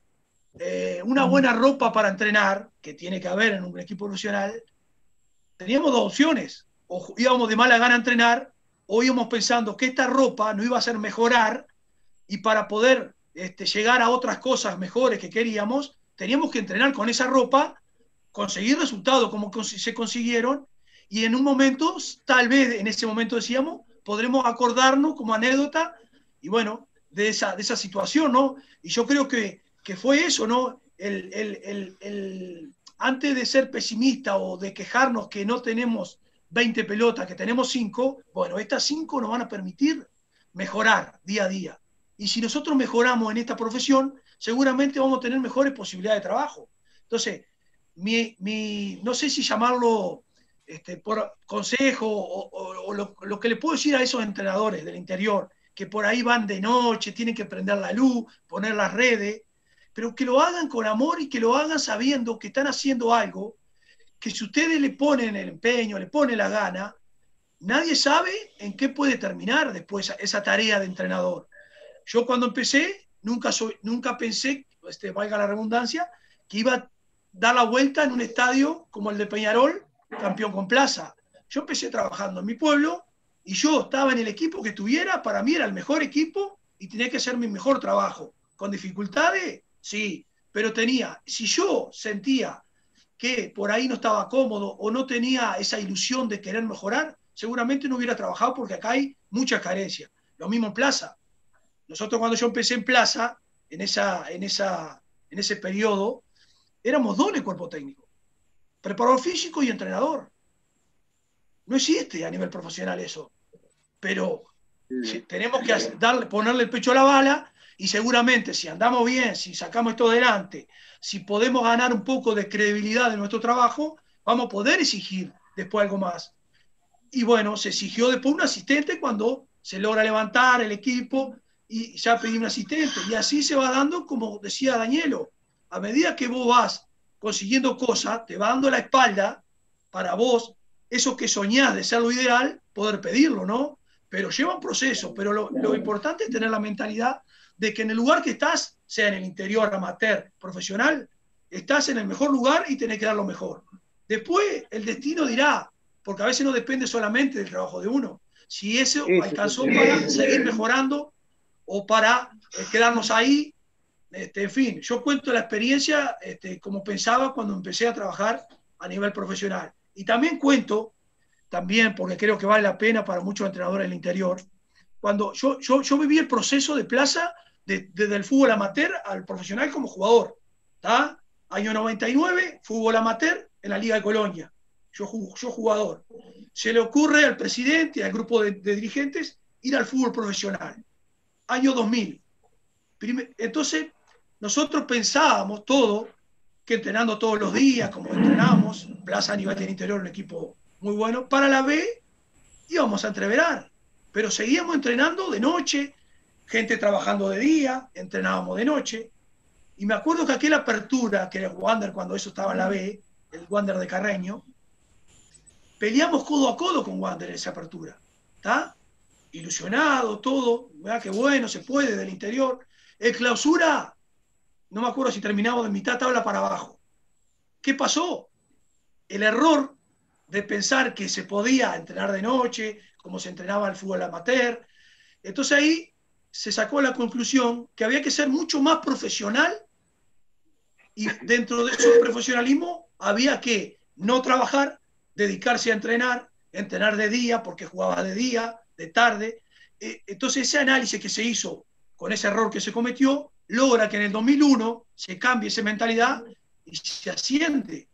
eh, una buena ropa para entrenar, que tiene que haber en un equipo profesional, teníamos dos opciones. O íbamos de mala gana a entrenar, o íbamos pensando que esta ropa nos iba a hacer mejorar, y para poder este, llegar a otras cosas mejores que queríamos, teníamos que entrenar con esa ropa, conseguir resultados como se consiguieron, y en un momento, tal vez en ese momento decíamos, podremos acordarnos como anécdota, y bueno, de esa, de esa situación, ¿no? Y yo creo que, que fue eso, ¿no? El, el, el, el, antes de ser pesimista o de quejarnos que no tenemos veinte pelotas, que tenemos cinco, bueno, estas cinco nos van a permitir mejorar día a día. Y si nosotros mejoramos en esta profesión, seguramente vamos a tener mejores posibilidades de trabajo. Entonces, mi, mi, no sé si llamarlo este, por consejo o, o, o lo, lo que le puedo decir a esos entrenadores del interior, que por ahí van de noche, tienen que prender la luz, poner las redes, pero que lo hagan con amor y que lo hagan sabiendo que están haciendo algo, que si ustedes le ponen el empeño, le ponen la gana, nadie sabe en qué puede terminar después esa, esa tarea de entrenador. Yo cuando empecé, nunca, soy, nunca pensé, este, valga la redundancia, que iba a dar la vuelta en un estadio como el de Peñarol, campeón con Plaza. Yo empecé trabajando en mi pueblo y yo estaba en el equipo que tuviera, para mí era el mejor equipo y tenía que hacer mi mejor trabajo. ¿Con dificultades? Sí, pero tenía, si yo sentía que por ahí no estaba cómodo o no tenía esa ilusión de querer mejorar, seguramente no hubiera trabajado porque acá hay muchas carencias. Lo mismo en Plaza. Nosotros cuando yo empecé en Plaza, en, esa, en, esa, en ese periodo, éramos dos en el cuerpo técnico. Preparador físico y entrenador. No existe a nivel profesional eso. Pero si tenemos que darle, ponerle el pecho a la bala y seguramente si andamos bien, si sacamos esto adelante, si podemos ganar un poco de credibilidad de nuestro trabajo, vamos a poder exigir después algo más. Y bueno, se exigió después un asistente cuando se logra levantar el equipo y ya pedí un asistente. Y así se va dando, como decía Danielo, a medida que vos vas consiguiendo cosas, te va dando la espalda para vos, eso que soñás de ser lo ideal, poder pedirlo, ¿no? Pero lleva un proceso, pero lo, lo importante es tener la mentalidad de que en el lugar que estás, sea en el interior, amateur, profesional, estás en el mejor lugar y tenés que dar lo mejor. Después el destino dirá, porque a veces no depende solamente del trabajo de uno, si eso alcanzó para seguir mejorando o para eh, quedarnos ahí. Este, en fin, yo cuento la experiencia este, como pensaba cuando empecé a trabajar a nivel profesional. Y también cuento, también porque creo que vale la pena para muchos entrenadores del interior, cuando yo, yo, yo viví el proceso de Plaza de, desde el fútbol amateur al profesional como jugador. ¿Tá? Año noventa y nueve, fútbol amateur en la Liga de Colonia. Yo, yo jugador. Se le ocurre al presidente y al grupo de, de dirigentes ir al fútbol profesional. Año dos mil. Entonces, nosotros pensábamos todo, que entrenando todos los días, como entrenamos, Plaza a nivel del interior, un equipo muy bueno, para la B íbamos a entreverar, pero seguíamos entrenando de noche, gente trabajando de día, entrenábamos de noche, Y me acuerdo que aquella apertura, que era el Wander cuando eso estaba en la B, el Wander de Carreño, peleamos codo a codo con Wander en esa apertura. ¿Está? Ilusionado, todo. ¿Verdad? Qué bueno, se puede del interior. El clausura, no me acuerdo si terminamos de mitad tabla para abajo. ¿Qué pasó? El error de pensar que se podía entrenar de noche, como se entrenaba el fútbol amateur. Entonces ahí se sacó la conclusión que había que ser mucho más profesional y dentro de ese profesionalismo había que no trabajar, dedicarse a entrenar, entrenar de día porque jugaba de día, de tarde. Entonces ese análisis que se hizo con ese error que se cometió logra que en el dos mil uno se cambie esa mentalidad y se asciende.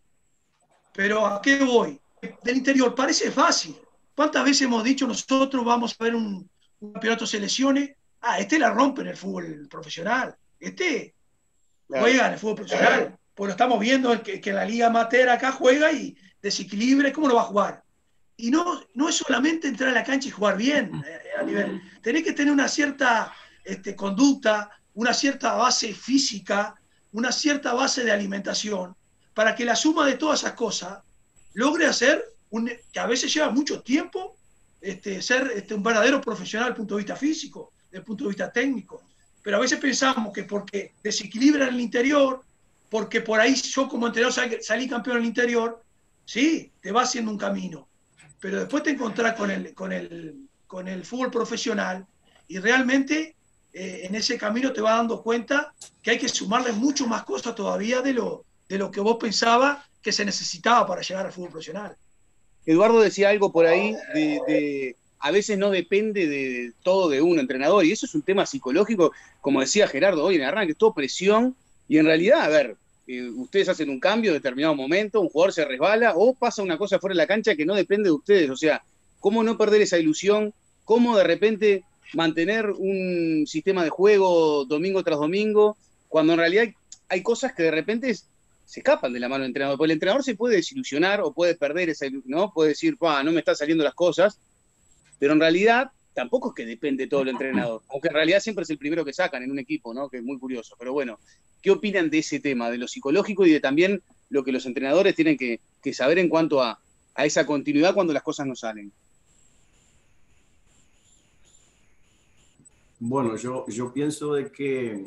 Pero ¿a qué voy? Del interior parece fácil. ¿Cuántas veces hemos dicho nosotros vamos a ver un, un campeonato de selecciones? Ah, este la rompe en el fútbol profesional. Este juega en el fútbol profesional. Pues lo estamos viendo que, que la liga amateur acá juega y desequilibra. ¿Cómo lo va a jugar? Y no, no es solamente entrar a la cancha y jugar bien a nivel. Tenés que tener una cierta este, conducta, una cierta base física, una cierta base de alimentación, para que la suma de todas esas cosas logre hacer, un, que a veces lleva mucho tiempo, este, ser este, un verdadero profesional desde el punto de vista físico, desde el punto de vista técnico. Pero a veces pensamos que porque desequilibra en el interior, porque por ahí yo como entrenador salí, salí campeón en el interior, sí, te va haciendo un camino. Pero después te encontrás con el, con el, con el fútbol profesional y realmente eh, en ese camino te vas dando cuenta que hay que sumarle mucho más cosas todavía de lo, de lo que vos pensabas que se necesitaba para llegar al fútbol profesional. Eduardo decía algo por ahí de, de a veces no depende de todo de un entrenador, y eso es un tema psicológico, como decía Gerardo hoy en el arranque, es todo presión, y en realidad, a ver, eh, ustedes hacen un cambio en determinado momento, un jugador se resbala, o pasa una cosa fuera de la cancha que no depende de ustedes, o sea, ¿cómo no perder esa ilusión? ¿Cómo de repente mantener un sistema de juego domingo tras domingo, cuando en realidad hay, hay cosas que de repente es, se escapan de la mano del entrenador? Porque el entrenador se puede desilusionar o puede perder esa ilusión, ¿no? Puede decir, no me están saliendo las cosas, pero en realidad tampoco es que depende todo el entrenador, aunque en realidad siempre es el primero que sacan en un equipo, ¿no? Que es muy curioso. Pero bueno, ¿qué opinan de ese tema, de lo psicológico y de también lo que los entrenadores tienen que, que saber en cuanto a, a esa continuidad cuando las cosas no salen? Bueno, yo, yo pienso de que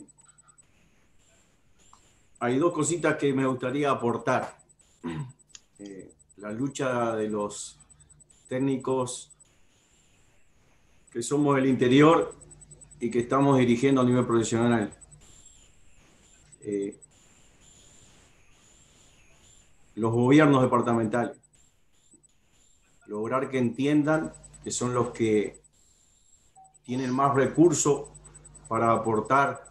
hay dos cositas que me gustaría aportar. Eh, la lucha de los técnicos que somos del interior y que estamos dirigiendo a nivel profesional. Eh, los gobiernos departamentales. Lograr que entiendan que son los que tienen más recursos para aportar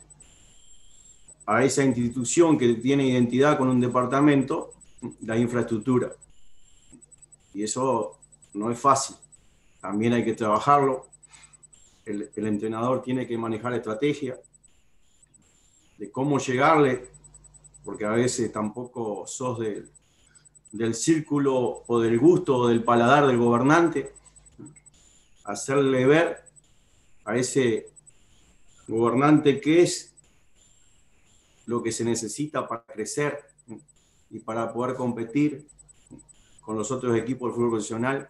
a esa institución que tiene identidad con un departamento, la infraestructura. Y eso no es fácil. También hay que trabajarlo. El, el entrenador tiene que manejar estrategia de cómo llegarle, porque a veces tampoco sos del, del círculo o del gusto o del paladar del gobernante. Hacerle ver a ese gobernante qué es lo que se necesita para crecer y para poder competir con los otros equipos del fútbol profesional,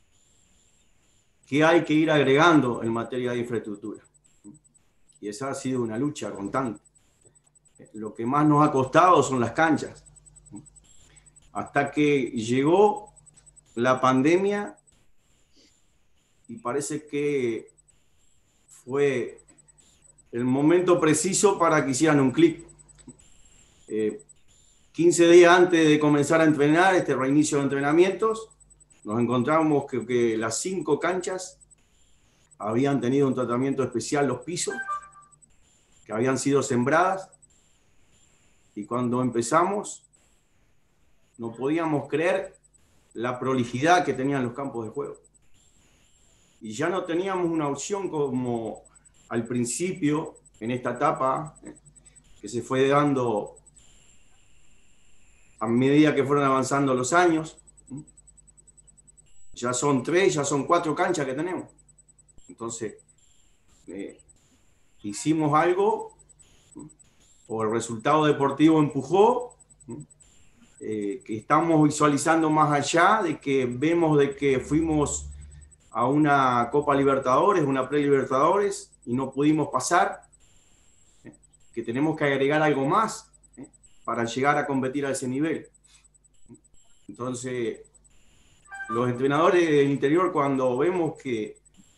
que hay que ir agregando en materia de infraestructura. Y esa ha sido una lucha constante. Lo que más nos ha costado son las canchas. Hasta que llegó la pandemia y parece que fue el momento preciso para que hicieran un clic. Eh, quince días antes de comenzar a entrenar, este reinicio de entrenamientos, nos encontramos que, que las cinco canchas habían tenido un tratamiento especial, los pisos, que habían sido sembradas, y cuando empezamos no podíamos creer la prolijidad que tenían los campos de juego. Y ya no teníamos una opción como al principio, en esta etapa, que se fue dando a medida que fueron avanzando los años. Ya son tres, ya son cuatro canchas que tenemos. Entonces, eh, hicimos algo o el resultado deportivo empujó, eh, que estamos visualizando más allá, de que vemos de que fuimos a una Copa Libertadores, una Pre-Libertadores, y no pudimos pasar, eh, que tenemos que agregar algo más eh, para llegar a competir a ese nivel. Entonces, los entrenadores del interior, cuando vemos que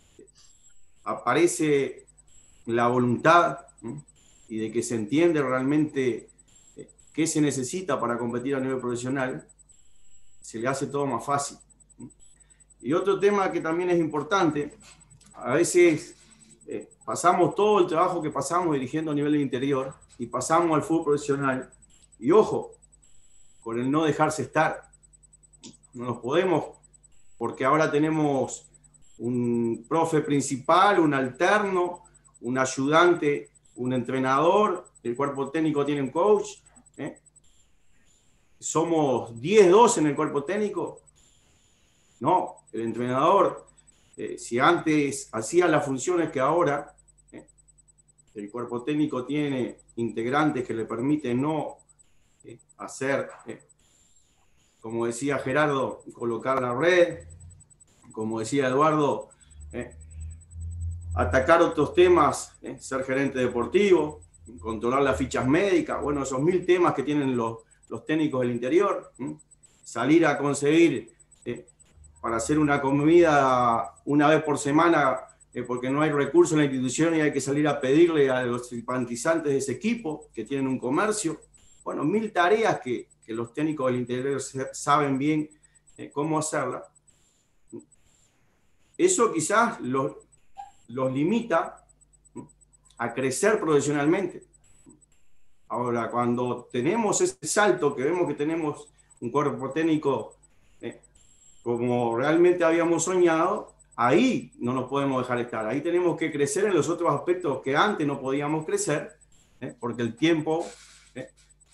aparece la voluntad ¿eh? y de que se entiende realmente eh, qué se necesita para competir a nivel profesional, se le hace todo más fácil. Y otro tema que también es importante, a veces eh, pasamos todo el trabajo que pasamos dirigiendo a nivel del interior y pasamos al fútbol profesional, y ojo, con el no dejarse estar. No nos podemos, porque ahora tenemos un profe principal, un alterno, un ayudante, un entrenador, el cuerpo técnico tiene un coach, ¿eh? Somos diez, doce en el cuerpo técnico. No, el entrenador, eh, si antes hacía las funciones que ahora, eh, el cuerpo técnico tiene integrantes que le permiten no eh, hacer, eh, como decía Gerardo, colocar la red, como decía Eduardo, eh, atacar otros temas, eh, ser gerente deportivo, controlar las fichas médicas, bueno, esos mil temas que tienen los, los técnicos del interior, ¿eh? Salir a conseguir eh, para hacer una comida una vez por semana, eh, porque no hay recursos en la institución y hay que salir a pedirle a los simpatizantes de ese equipo que tienen un comercio. Bueno, mil tareas que, que los técnicos del interior saben bien eh, cómo hacerla. Eso quizás los, los limita a crecer profesionalmente. Ahora, cuando tenemos ese salto, que vemos que tenemos un cuerpo técnico eh, como realmente habíamos soñado, ahí no nos podemos dejar estar. Ahí tenemos que crecer en los otros aspectos que antes no podíamos crecer, eh, porque el tiempo eh,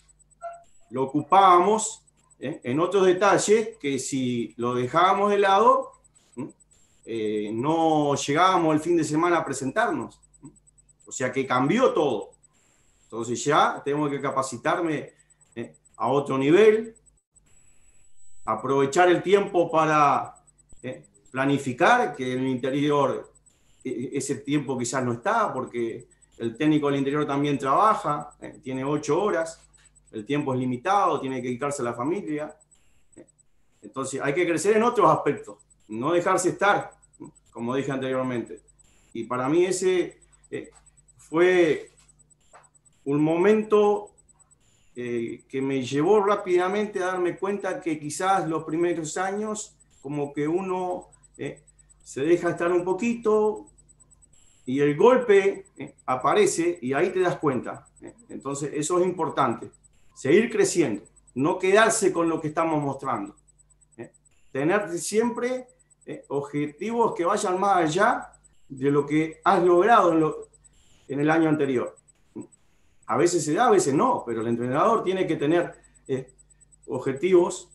lo ocupábamos eh, en otros detalles que si lo dejábamos de lado, eh, no llegábamos el fin de semana a presentarnos. O sea que cambió todo. Entonces ya tengo que capacitarme eh, a otro nivel, aprovechar el tiempo para eh, planificar, que en el interior eh, ese tiempo quizás no está, porque el técnico del interior también trabaja, eh, tiene ocho horas, el tiempo es limitado, tiene que dedicarse a la familia. Eh, entonces hay que crecer en otros aspectos, no dejarse estar, como dije anteriormente. Y para mí ese eh, fue un momento eh, que me llevó rápidamente a darme cuenta que quizás los primeros años como que uno eh, se deja estar un poquito y el golpe eh, aparece y ahí te das cuenta. Eh. Entonces eso es importante, seguir creciendo, no quedarse con lo que estamos mostrando. Eh. Tener siempre eh, objetivos que vayan más allá de lo que has logrado en, lo, en el año anterior. A veces se da, a veces no, pero el entrenador tiene que tener eh, objetivos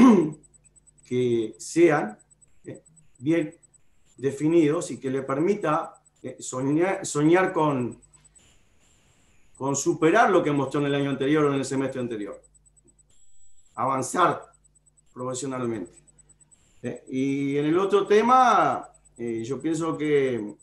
que sean eh, bien definidos y que le permita eh, soñar, soñar con, con superar lo que mostró en el año anterior o en el semestre anterior. Avanzar profesionalmente. Eh, y en el otro tema, eh, yo pienso que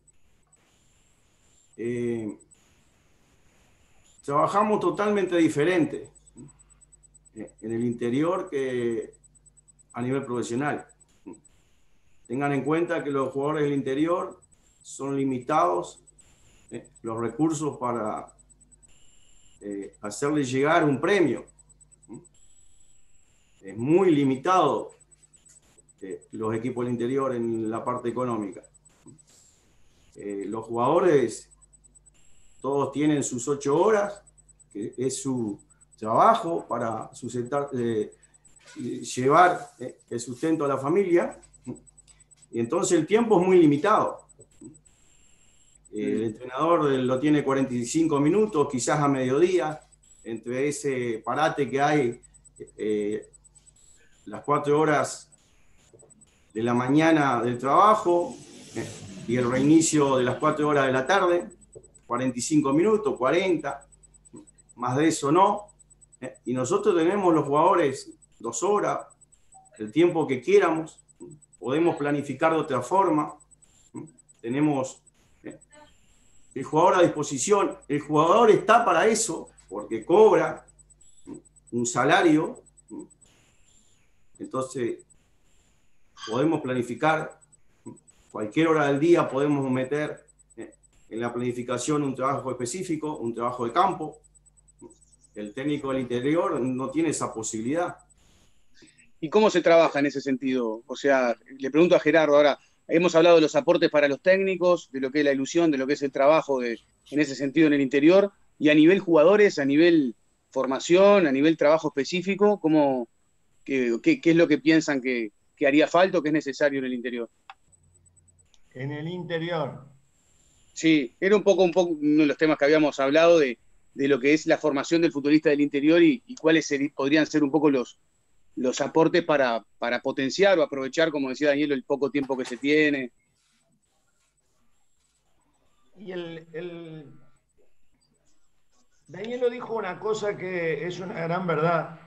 eh, trabajamos totalmente diferente eh, en el interior que a nivel profesional. Tengan en cuenta que los jugadores del interior son limitados, eh, los recursos para eh, hacerles llegar un premio. Es muy limitado eh, los equipos del interior en la parte económica. Eh, los jugadores todos tienen sus ocho horas, que es su trabajo para sustentar, eh, llevar eh, el sustento a la familia. Y entonces el tiempo es muy limitado. El entrenador lo tiene cuarenta y cinco minutos, quizás a mediodía, entre ese parate que hay, eh, las cuatro horas de la mañana del trabajo eh, y el reinicio de las cuatro horas de la tarde, cuarenta y cinco minutos, cuarenta. más de eso no. ¿eh? Y nosotros tenemos los jugadores dos horas, el tiempo que quieramos, podemos planificar de otra forma. ¿eh? Tenemos ¿eh? el jugador a disposición, el jugador está para eso, porque cobra ¿eh? un salario. ¿eh? Entonces, podemos planificar, cualquier hora del día podemos meter en la planificación un trabajo específico, un trabajo de campo. El técnico del interior no tiene esa posibilidad. ¿Y cómo se trabaja en ese sentido? O sea, le pregunto a Gerardo ahora, hemos hablado de los aportes para los técnicos, de lo que es la ilusión, de lo que es el trabajo de, en ese sentido en el interior, y a nivel jugadores, a nivel formación, a nivel trabajo específico, ¿cómo, qué, qué, qué es lo que piensan que, que haría falta o que es necesario en el interior? En el interior. Sí, era un poco, un poco uno de los temas que habíamos hablado de, de lo que es la formación del futbolista del interior y, y cuáles ser, podrían ser un poco los, los aportes para, para potenciar o aprovechar, como decía Daniel, el poco tiempo que se tiene. Y el, el... Danielo dijo una cosa que es una gran verdad,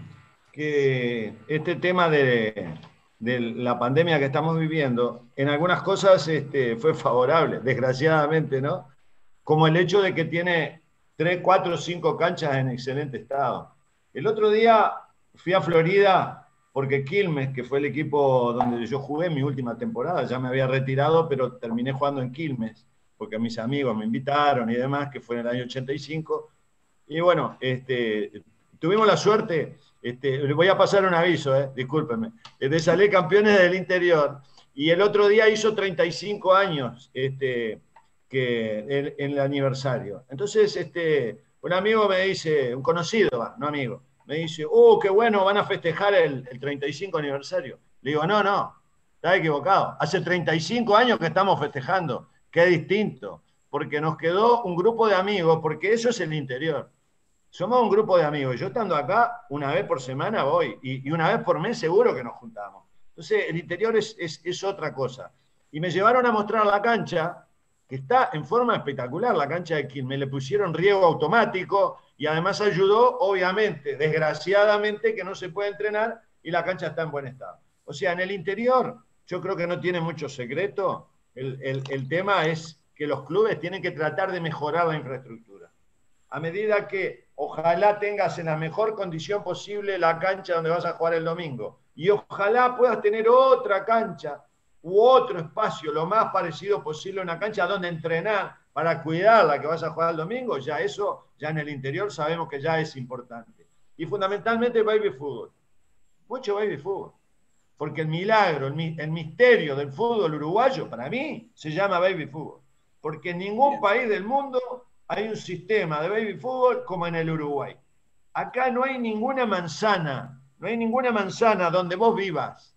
que este tema de, de la pandemia que estamos viviendo, en algunas cosas este, fue favorable, desgraciadamente, ¿no? Como el hecho de que tiene tres, cuatro, cinco canchas en excelente estado. El otro día fui a Florida porque Quilmes, que fue el equipo donde yo jugué mi última temporada, ya me había retirado, pero terminé jugando en Quilmes, porque mis amigos me invitaron y demás, que fue en el año ochenta y cinco. Y bueno, este, tuvimos la suerte, este, le voy a pasar un aviso, eh, discúlpenme, de salir campeones del interior. Y el otro día hizo treinta y cinco años este, que, en, en el aniversario. Entonces, este, un amigo me dice, un conocido, no amigo, me dice, ¡uh, qué bueno, van a festejar el, el treinta y cinco aniversario! Le digo, no, no, está equivocado. Hace treinta y cinco años que estamos festejando, que es distinto, porque nos quedó un grupo de amigos, porque eso es el interior. Somos un grupo de amigos. Yo estando acá, una vez por semana voy, y, y una vez por mes seguro que nos juntamos. Entonces, el interior es, es, es otra cosa. Y me llevaron a mostrar la cancha, que está en forma espectacular, la cancha de Quilmes. Le pusieron riego automático, y además ayudó, obviamente, desgraciadamente, que no se puede entrenar, y la cancha está en buen estado. O sea, en el interior, yo creo que no tiene mucho secreto. El, el, el tema es que los clubes tienen que tratar de mejorar la infraestructura. A medida que ojalá tengas en la mejor condición posible la cancha donde vas a jugar el domingo, y ojalá puedas tener otra cancha u otro espacio lo más parecido posible a una cancha donde entrenar para cuidar la que vas a jugar el domingo, ya eso, ya en el interior sabemos que ya es importante. Y fundamentalmente baby fútbol, mucho baby fútbol, porque el milagro, el, el misterio del fútbol uruguayo, para mí, se llama baby fútbol, porque en ningún país del mundo hay un sistema de baby fútbol como en el Uruguay. Acá no hay ninguna manzana, no hay ninguna manzana donde vos vivas,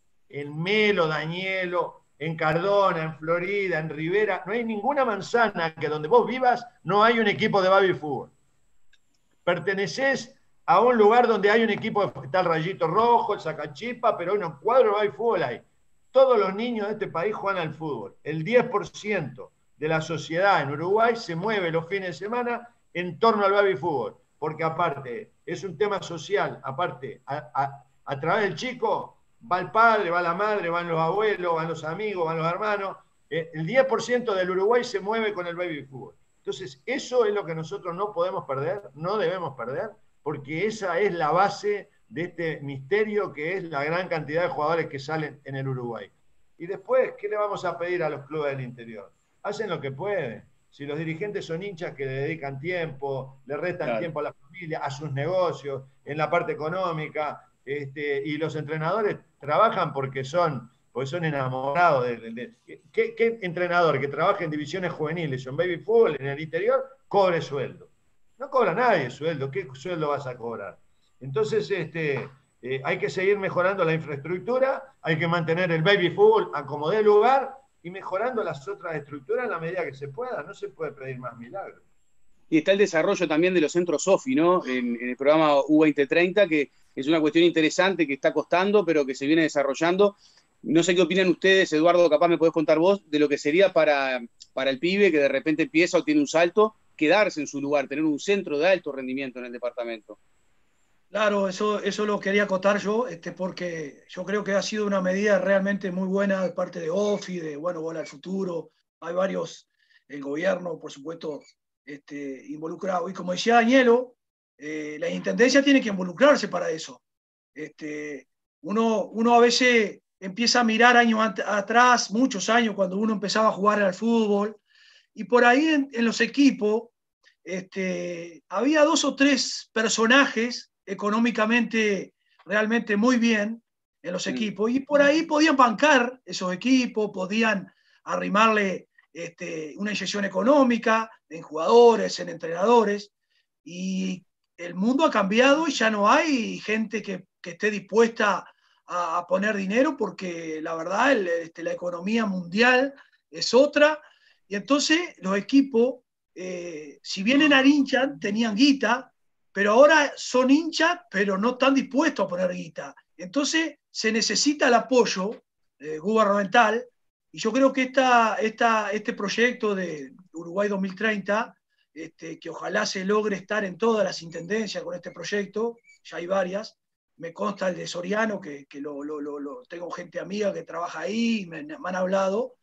en Melo, Danielo, en Cardona, en Florida, en Rivera, no hay ninguna manzana que donde vos vivas no hay un equipo de baby fútbol. Pertenecés a un lugar donde hay un equipo, está el Rayito Rojo, el Sacachipa, pero hay un cuadro de baby fútbol ahí. Todos los niños de este país juegan al fútbol. El diez por ciento de la sociedad en Uruguay se mueve los fines de semana en torno al baby fútbol, porque aparte es un tema social, aparte a, a, a través del chico va el padre, va la madre, van los abuelos, van los amigos, van los hermanos. Eh, el diez por ciento del Uruguay se mueve con el baby fútbol. Entonces eso es lo que nosotros no podemos perder, no debemos perder, porque esa es la base de este misterio que es la gran cantidad de jugadores que salen en el Uruguay. Y después, ¿qué le vamos a pedir a los clubes del interior? Hacen lo que pueden. Si los dirigentes son hinchas que le dedican tiempo, le restan claro. tiempo a la familia, a sus negocios, en la parte económica, este, y los entrenadores trabajan porque son, porque son enamorados de... de, de ¿qué, ¿Qué entrenador que trabaja en divisiones juveniles o en baby fútbol en el interior cobre sueldo? No cobra nadie sueldo. ¿Qué sueldo vas a cobrar? Entonces, este, eh, hay que seguir mejorando la infraestructura, hay que mantener el baby fútbol a como dé lugar, y mejorando las otras estructuras en la medida que se pueda. No se puede pedir más milagros. Y está el desarrollo también de los centros SOFI, ¿no? En, en el programa U veinte treinta, que es una cuestión interesante que está costando, pero que se viene desarrollando. No sé qué opinan ustedes, Eduardo, capaz me podés contar vos, de lo que sería para, para el pibe que de repente empieza o tiene un salto, quedarse en su lugar, tener un centro de alto rendimiento en el departamento. Claro, eso, eso lo quería acotar yo, este, porque yo creo que ha sido una medida realmente muy buena de parte de OFI, de bueno, Bola al Futuro. Hay varios, el gobierno, por supuesto, este, involucrado. Y como decía Danielo, eh, la intendencia tiene que involucrarse para eso. Este, uno, uno a veces empieza a mirar años atrás, muchos años, cuando uno empezaba a jugar al fútbol, y por ahí en, en los equipos este, había dos o tres personajes económicamente realmente muy bien en los equipos, y por ahí podían bancar esos equipos, podían arrimarle este, una inyección económica en jugadores, en entrenadores, y el mundo ha cambiado y ya no hay gente que, que esté dispuesta a, a, poner dinero, porque la verdad el, este, la economía mundial es otra, y entonces los equipos, eh, si bien eran hinchas, tenían guita, pero ahora son hinchas, pero no están dispuestos a poner guita. Entonces se necesita el apoyo eh, gubernamental, y yo creo que esta, esta, este proyecto de Uruguay dos mil treinta, este, que ojalá se logre estar en todas las intendencias con este proyecto, ya hay varias, me consta el de Soriano, que, que lo, lo, lo, lo, tengo gente amiga que trabaja ahí, me, me han hablado,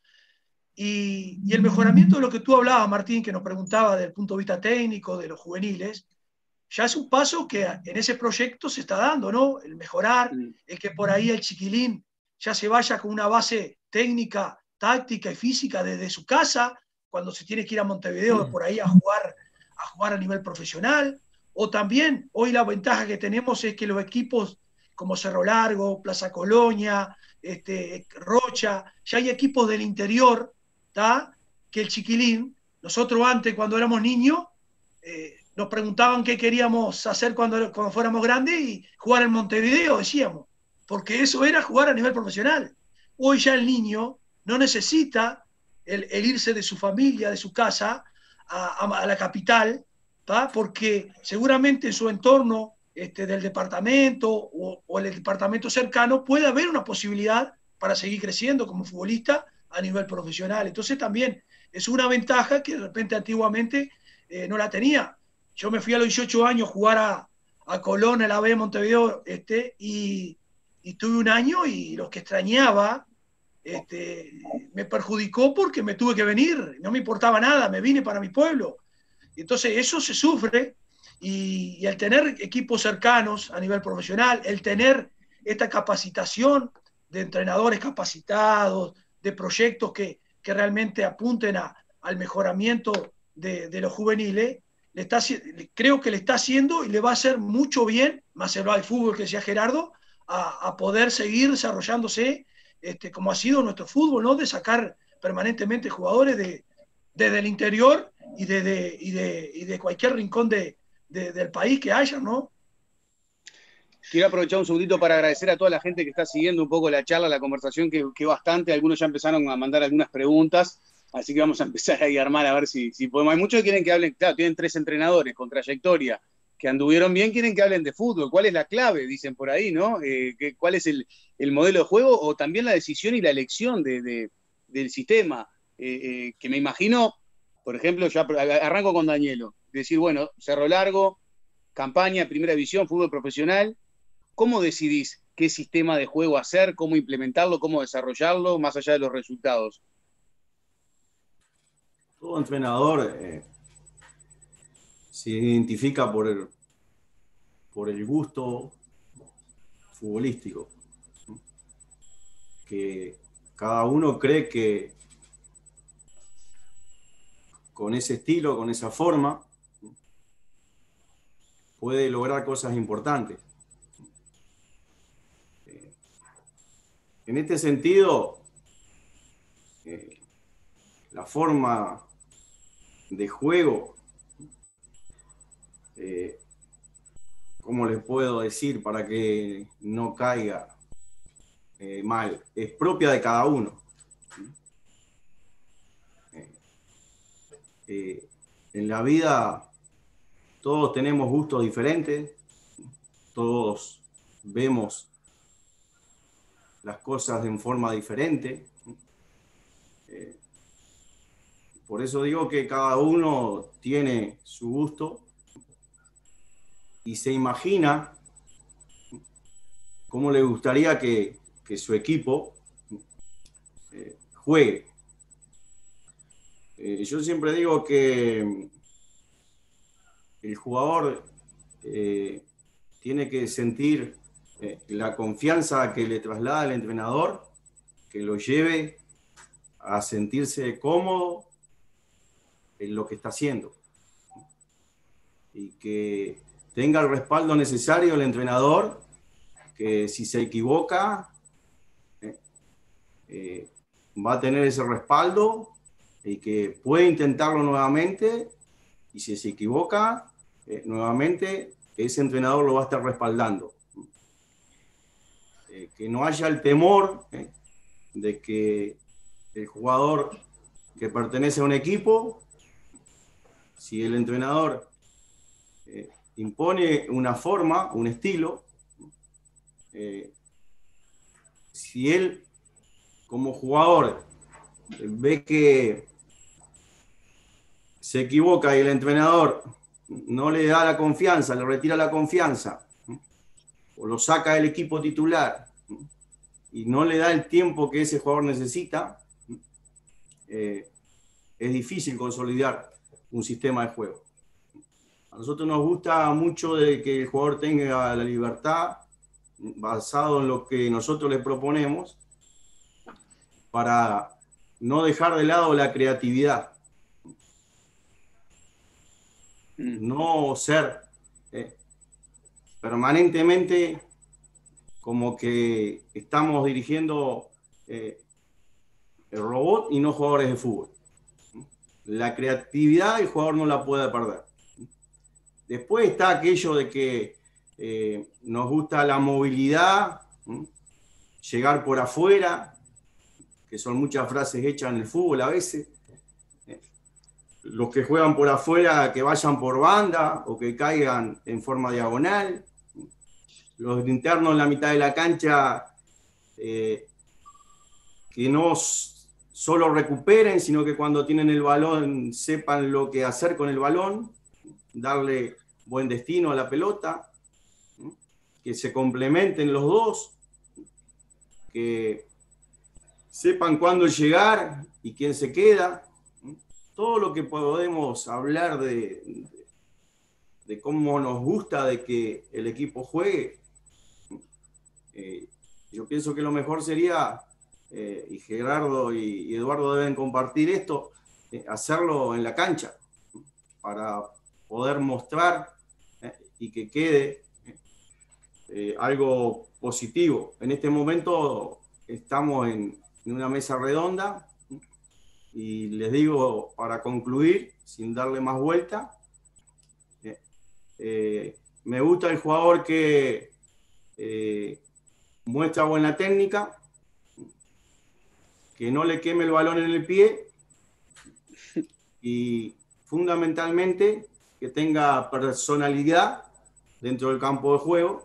y, y el mejoramiento de lo que tú hablabas, Martín, que nos preguntaba desde el punto de vista técnico de los juveniles, ya es un paso que en ese proyecto se está dando, ¿no? El mejorar, el que por ahí el chiquilín ya se vaya con una base técnica, táctica y física desde su casa, cuando se tiene que ir a Montevideo por ahí a jugar, a jugar a nivel profesional. O también, hoy la ventaja que tenemos es que los equipos como Cerro Largo, Plaza Colonia, este, Rocha, ya hay equipos del interior, ¿tá? Que el chiquilín, nosotros antes cuando éramos niños, eh, nos preguntaban qué queríamos hacer cuando, cuando fuéramos grandes, y jugar en Montevideo, decíamos, porque eso era jugar a nivel profesional. Hoy ya el niño no necesita el, el irse de su familia, de su casa, a, a, a la capital, ¿tá? Porque seguramente en su entorno este, del departamento o, o el departamento cercano puede haber una posibilidad para seguir creciendo como futbolista a nivel profesional. Entonces también es una ventaja que de repente antiguamente eh, no la tenía. Yo me fui a los dieciocho años a jugar a, a Colón, a la B Montevideo, este, y, y tuve un año, y lo que extrañaba este, me perjudicó porque me tuve que venir, no me importaba nada, me vine para mi pueblo. Entonces eso se sufre, y, y el tener equipos cercanos a nivel profesional, el tener esta capacitación de entrenadores capacitados, de proyectos que, que realmente apunten a, al mejoramiento de, de los juveniles, le está, creo que le está haciendo y le va a hacer mucho bien, más el al fútbol que decía Gerardo, a, a poder seguir desarrollándose este, como ha sido nuestro fútbol, ¿no? De sacar permanentemente jugadores de, desde el interior y de, de, y de, y de cualquier rincón de, de, del país que haya, ¿no? Quiero aprovechar un segundito para agradecer a toda la gente que está siguiendo un poco la charla, la conversación, que, que bastante, algunos ya empezaron a mandar algunas preguntas, así que vamos a empezar ahí a armar a ver si, si podemos. Hay muchos que quieren que hablen, claro, tienen tres entrenadores con trayectoria que anduvieron bien, quieren que hablen de fútbol. ¿Cuál es la clave? Dicen por ahí, ¿no? Eh, que, ¿Cuál es el, el modelo de juego o también la decisión y la elección de, de, del sistema? Eh, eh, que me imagino, por ejemplo, yo arranco con Danielo, decir, bueno, Cerro Largo, campaña, primera división, fútbol profesional. ¿Cómo decidís qué sistema de juego hacer, cómo implementarlo, cómo desarrollarlo, más allá de los resultados? Todo entrenador eh, se identifica por el, por el gusto futbolístico, que cada uno cree que con ese estilo, con esa forma, puede lograr cosas importantes. En este sentido, eh, la forma de juego, eh, ¿cómo les puedo decir para que no caiga eh, mal? Es propia de cada uno. Eh, eh, en la vida todos tenemos gustos diferentes, todos vemos las cosas en forma diferente. Eh, por eso digo que cada uno tiene su gusto y se imagina cómo le gustaría que, que su equipo eh, juegue. Eh, yo siempre digo que el jugador eh, tiene que sentir eh, la confianza que le traslada el entrenador, que lo lleve a sentirse cómodo en lo que está haciendo y que tenga el respaldo necesario el entrenador, que si se equivoca eh, eh, va a tener ese respaldo y que puede intentarlo nuevamente, y si se equivoca eh, nuevamente ese entrenador lo va a estar respaldando. Eh, que no haya el temor eh, de que el jugador que pertenece a un equipo, si el entrenador eh, impone una forma, un estilo, eh, si él como jugador ve que se equivoca y el entrenador no le da la confianza, le retira la confianza, o lo saca del equipo titular y no le da el tiempo que ese jugador necesita, eh, es difícil consolidar un sistema de juego. A nosotros nos gusta mucho de que el jugador tenga la libertad basado en lo que nosotros le proponemos para no dejar de lado la creatividad. No ser eh, permanentemente como que estamos dirigiendo eh, el robot y no jugadores de fútbol. La creatividad el jugador no la puede perder. Después está aquello de que eh, nos gusta la movilidad, ¿sí? Llegar por afuera, que son muchas frases hechas en el fútbol a veces. Los que juegan por afuera que vayan por banda o que caigan en forma diagonal. Los internos en la mitad de la cancha eh, que no solo recuperen, sino que cuando tienen el balón sepan lo que hacer con el balón, darle buen destino a la pelota, que se complementen los dos, que sepan cuándo llegar y quién se queda. Todo lo que podemos hablar de, de, de cómo nos gusta de que el equipo juegue, eh, yo pienso que lo mejor sería, eh, y Gerardo y, y Eduardo deben compartir esto, eh, hacerlo en la cancha, para poder mostrar eh, y que quede eh, algo positivo. En este momento estamos en, en una mesa redonda. Y les digo, para concluir, sin darle más vuelta, eh, eh, me gusta el jugador que eh, muestra buena técnica, que no le queme el balón en el pie y fundamentalmente que tenga personalidad dentro del campo de juego.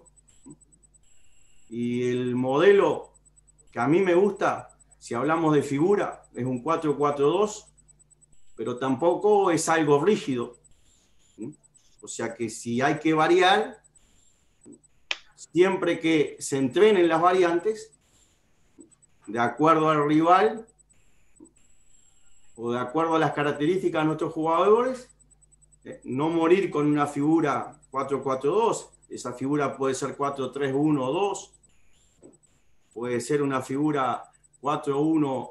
Y el modelo que a mí me gusta, si hablamos de figura, es un cuatro cuatro dos, pero tampoco es algo rígido. O sea que si hay que variar, siempre que se entrenen las variantes, de acuerdo al rival o de acuerdo a las características de nuestros jugadores, no morir con una figura cuatro cuatro dos. Esa figura puede ser cuatro tres uno dos, puede ser una figura cuatro uno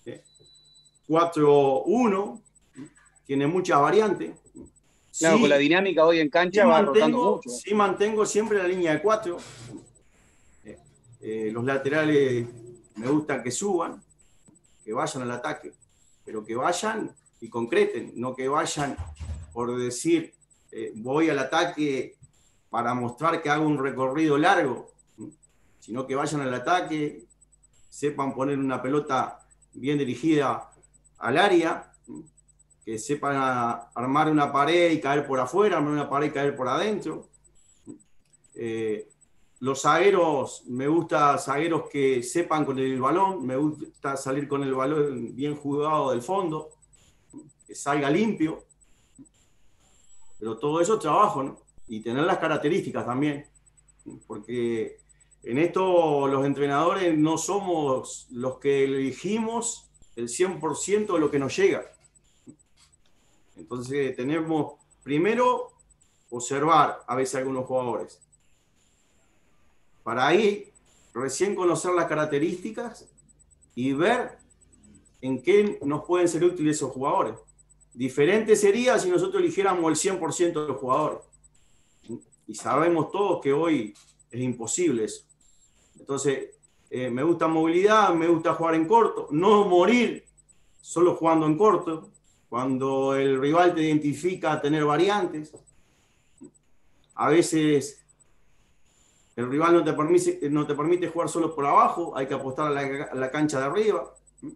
cuatro uno, tiene muchas variantes. Claro, sí, con la dinámica hoy en cancha sí va mantengo, rotando mucho. Sí mantengo siempre la línea de cuatro. Eh, eh, los laterales me gusta que suban, que vayan al ataque, pero que vayan y concreten, no que vayan por decir eh, voy al ataque para mostrar que hago un recorrido largo, sino que vayan al ataque, sepan poner una pelota bien dirigida al área, que sepan a, armar una pared y caer por afuera, armar una pared y caer por adentro. Eh, los zagueros, me gusta zagueros que sepan con el balón, me gusta salir con el balón bien jugado del fondo. que salga limpio, pero todo eso es trabajo, ¿no? Y tener las características también, porque en esto los entrenadores no somos los que elegimos el cien por ciento de lo que nos llega. Entonces tenemos primero observar a veces algunos jugadores, para ahí recién conocer las características y ver en qué nos pueden ser útiles esos jugadores. Diferente sería si nosotros eligiéramos el cien por ciento de los jugadores. Y sabemos todos que hoy es imposible eso. Entonces, eh, me gusta movilidad, me gusta jugar en corto, no morir solo jugando en corto, cuando el rival te identifica tener variantes. A veces el rival no te permite, no te permite jugar solo por abajo, hay que apostar a la, a la cancha de arriba.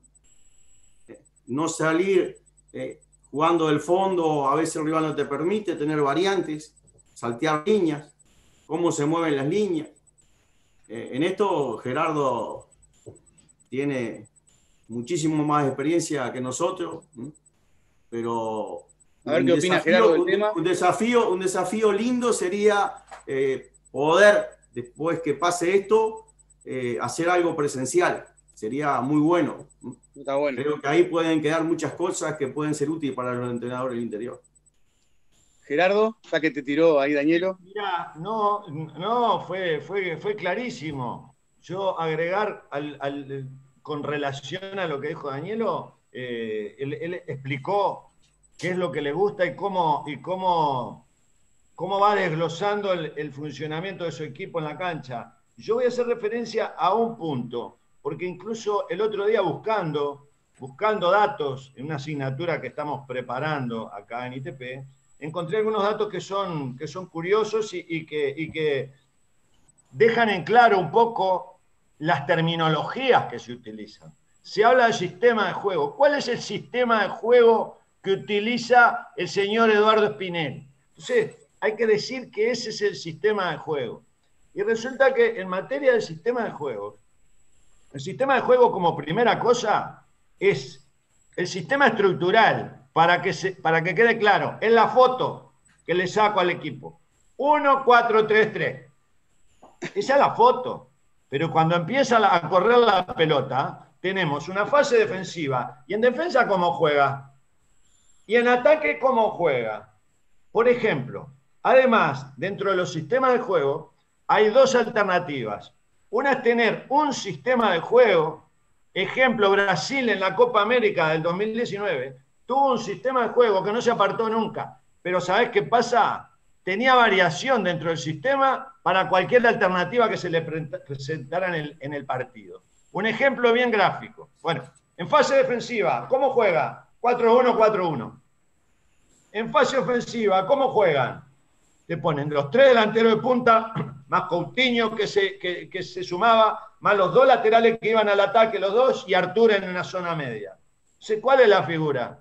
No salir eh, jugando del fondo, a veces el rival no te permite tener variantes, saltear líneas, cómo se mueven las líneas. Eh, en esto Gerardo tiene muchísimo más experiencia que nosotros, ¿sí? Pero a ver qué opina Gerardo del tema. Un desafío, un desafío lindo sería eh, poder, después que pase esto, eh, hacer algo presencial. Sería muy bueno. Está bueno. Creo que ahí pueden quedar muchas cosas que pueden ser útiles para los entrenadores del interior. Gerardo, ya que te tiró ahí Danielo. Mira, no, no, fue, fue, fue clarísimo. Yo agregar al, al, con relación a lo que dijo Danielo, eh, él, él explicó qué es lo que le gusta y cómo, y cómo, cómo va desglosando el, el funcionamiento de su equipo en la cancha. Yo voy a hacer referencia a un punto, porque incluso el otro día buscando, buscando datos en una asignatura que estamos preparando acá en I T P, encontré algunos datos que son, que son curiosos y, y, que, y que dejan en claro un poco las terminologías que se utilizan. Se habla del sistema de juego. ¿Cuál es el sistema de juego que utiliza el señor Eduardo Spinelli? Entonces, hay que decir que ese es el sistema de juego. Y resulta que en materia del sistema de juego, el sistema de juego como primera cosa es el sistema estructural, para que, se, para que quede claro, en la foto que le saco al equipo. uno cuatro tres tres. Esa es la foto. Pero cuando empieza a correr la pelota, tenemos una fase defensiva. ¿Y en defensa cómo juega? ¿Y en ataque cómo juega? Por ejemplo, además, dentro de los sistemas de juego, hay dos alternativas. Una es tener un sistema de juego. Ejemplo, Brasil en la Copa América del dos mil diecinueve tuvo un sistema de juego que no se apartó nunca. Pero ¿sabés qué pasa? Tenía variación dentro del sistema para cualquier alternativa que se le presentara en el, en el partido. Un ejemplo bien gráfico. Bueno, en fase defensiva, ¿cómo juega? cuatro uno cuatro uno. En fase ofensiva, ¿cómo juegan? Te ponen los tres delanteros de punta, más Coutinho que se, que, que se sumaba, más los dos laterales que iban al ataque, los dos, y Arturo en una zona media. ¿Cuál es la figura?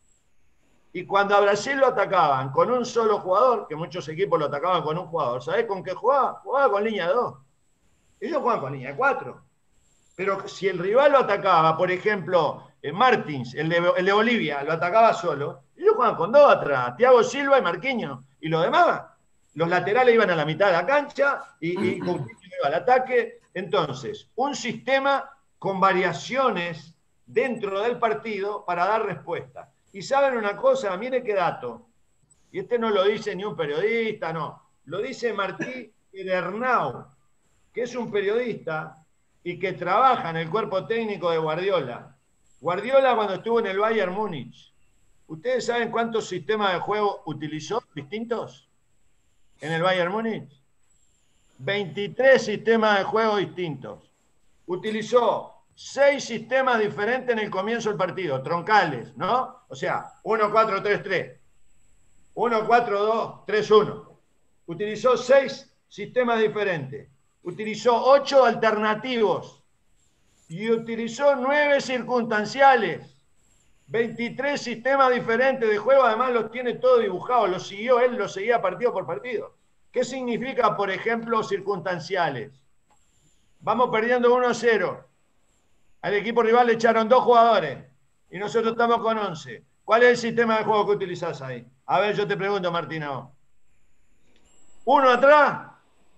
Y cuando a Brasil lo atacaban con un solo jugador, que muchos equipos lo atacaban con un jugador, ¿sabés con qué jugaba? Jugaba con línea dos. Ellos jugaban con línea cuatro. Pero si el rival lo atacaba, por ejemplo, eh, Martins, el de, el de Bolivia, lo atacaba solo, ellos jugaban con dos atrás, Thiago Silva y Marquinhos. Y los demás, los laterales iban a la mitad de la cancha y, y Coutinho iba al ataque. Entonces, un sistema con variaciones dentro del partido para dar respuesta. Y saben una cosa, mire qué dato, y este no lo dice ni un periodista, no, lo dice Martí Pedernau, que es un periodista y que trabaja en el cuerpo técnico de Guardiola. Guardiola cuando estuvo en el Bayern Múnich, ¿ustedes saben cuántos sistemas de juego utilizó distintos en el Bayern Múnich? veintitrés sistemas de juego distintos. Utilizó seis sistemas diferentes en el comienzo del partido, troncales, ¿no? O sea, uno cuatro tres tres, uno cuatro dos tres uno. Utilizó seis sistemas diferentes. Utilizó ocho alternativos. Y utilizó nueve circunstanciales. veintitrés sistemas diferentes de juego, además los tiene todo dibujado. Los siguió él, los seguía partido por partido. ¿Qué significa, por ejemplo, circunstanciales? Vamos perdiendo uno a cero. Al equipo rival le echaron dos jugadores y nosotros estamos con once. ¿Cuál es el sistema de juego que utilizás ahí? A ver, yo te pregunto, Martino. Uno atrás,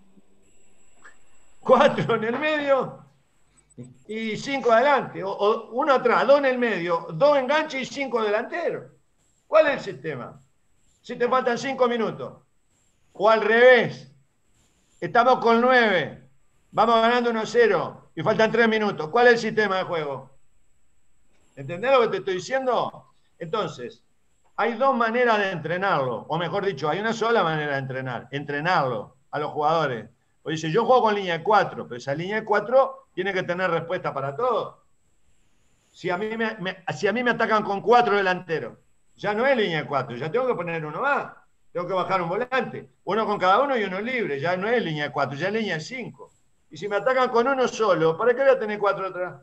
cuatro en el medio y cinco adelante. O, o uno atrás, dos en el medio, dos enganches y cinco delanteros. ¿Cuál es el sistema? Si te faltan cinco minutos. O al revés. Estamos con nueve. Vamos ganando uno cero y faltan tres minutos. ¿Cuál es el sistema de juego? ¿Entendés lo que te estoy diciendo? Entonces, hay dos maneras de entrenarlo. O mejor dicho, hay una sola manera de entrenar. Entrenarlo a los jugadores. O dice, yo juego con línea de cuatro, pero esa línea de cuatro tiene que tener respuesta para todo. Si a mí me, me, si a mí me atacan con cuatro delanteros, ya no es línea de cuatro, ya tengo que poner uno más. Tengo que bajar un volante. Uno con cada uno y uno libre. Ya no es línea de cuatro, ya es línea de cinco. Y si me atacan con uno solo, ¿para qué voy a tener cuatro atrás?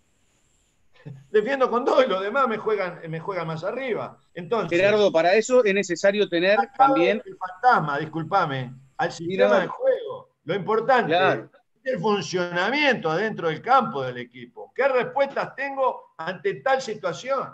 Defiendo con dos y los demás me juegan, me juegan más arriba. Entonces, Gerardo, para eso es necesario tener también... El fantasma, discúlpame, al sistema Mira, de juego. Lo importante claro. es el funcionamiento adentro del campo del equipo. ¿Qué respuestas tengo ante tal situación?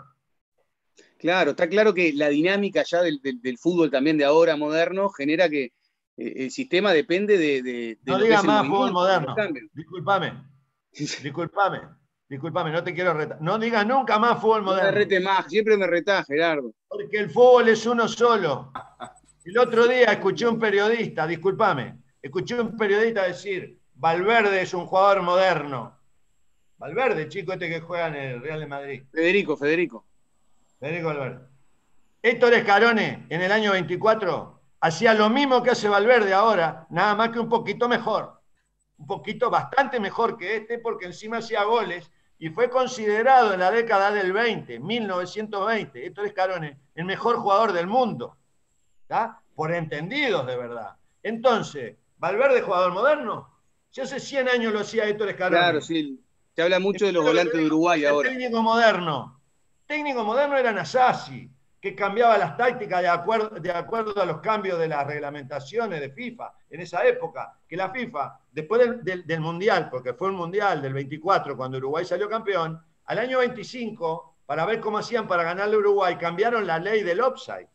Claro, está claro que la dinámica ya del, del, del fútbol también de ahora moderno genera que eh, el sistema depende de, de, de no lo diga que es más el fútbol moderno. Cambio. Discúlpame, discúlpame, discúlpame, no te quiero retar. No digas nunca más fútbol No moderno. me rete más, siempre me retás, Gerardo. Porque el fútbol es uno solo. El otro día escuché un periodista, discúlpame, escuché un periodista decir, Valverde es un jugador moderno. Valverde, chico este que juega en el Real de Madrid. Federico, Federico. Federico Valverde. Héctor Escarone, en el año veinticuatro, hacía lo mismo que hace Valverde ahora, nada más que un poquito mejor. Un poquito bastante mejor que este, porque encima hacía goles y fue considerado en la década del veinte, mil novecientos veinte, Héctor Escarone, el mejor jugador del mundo. ¿Está? Por entendidos de verdad. Entonces, ¿Valverde es jugador moderno? Si hace cien años lo hacía Héctor Escarone. Claro, sí. Se habla mucho de los volantes de Uruguay ahora. Técnico moderno. Técnico moderno era Nasasi, que cambiaba las tácticas de acuerdo, de acuerdo a los cambios de las reglamentaciones de FIFA en esa época. Que la FIFA, después del, del, del Mundial, porque fue un Mundial del veinticuatro, cuando Uruguay salió campeón, al año veinticinco, para ver cómo hacían para ganarle a Uruguay, cambiaron la ley del offside.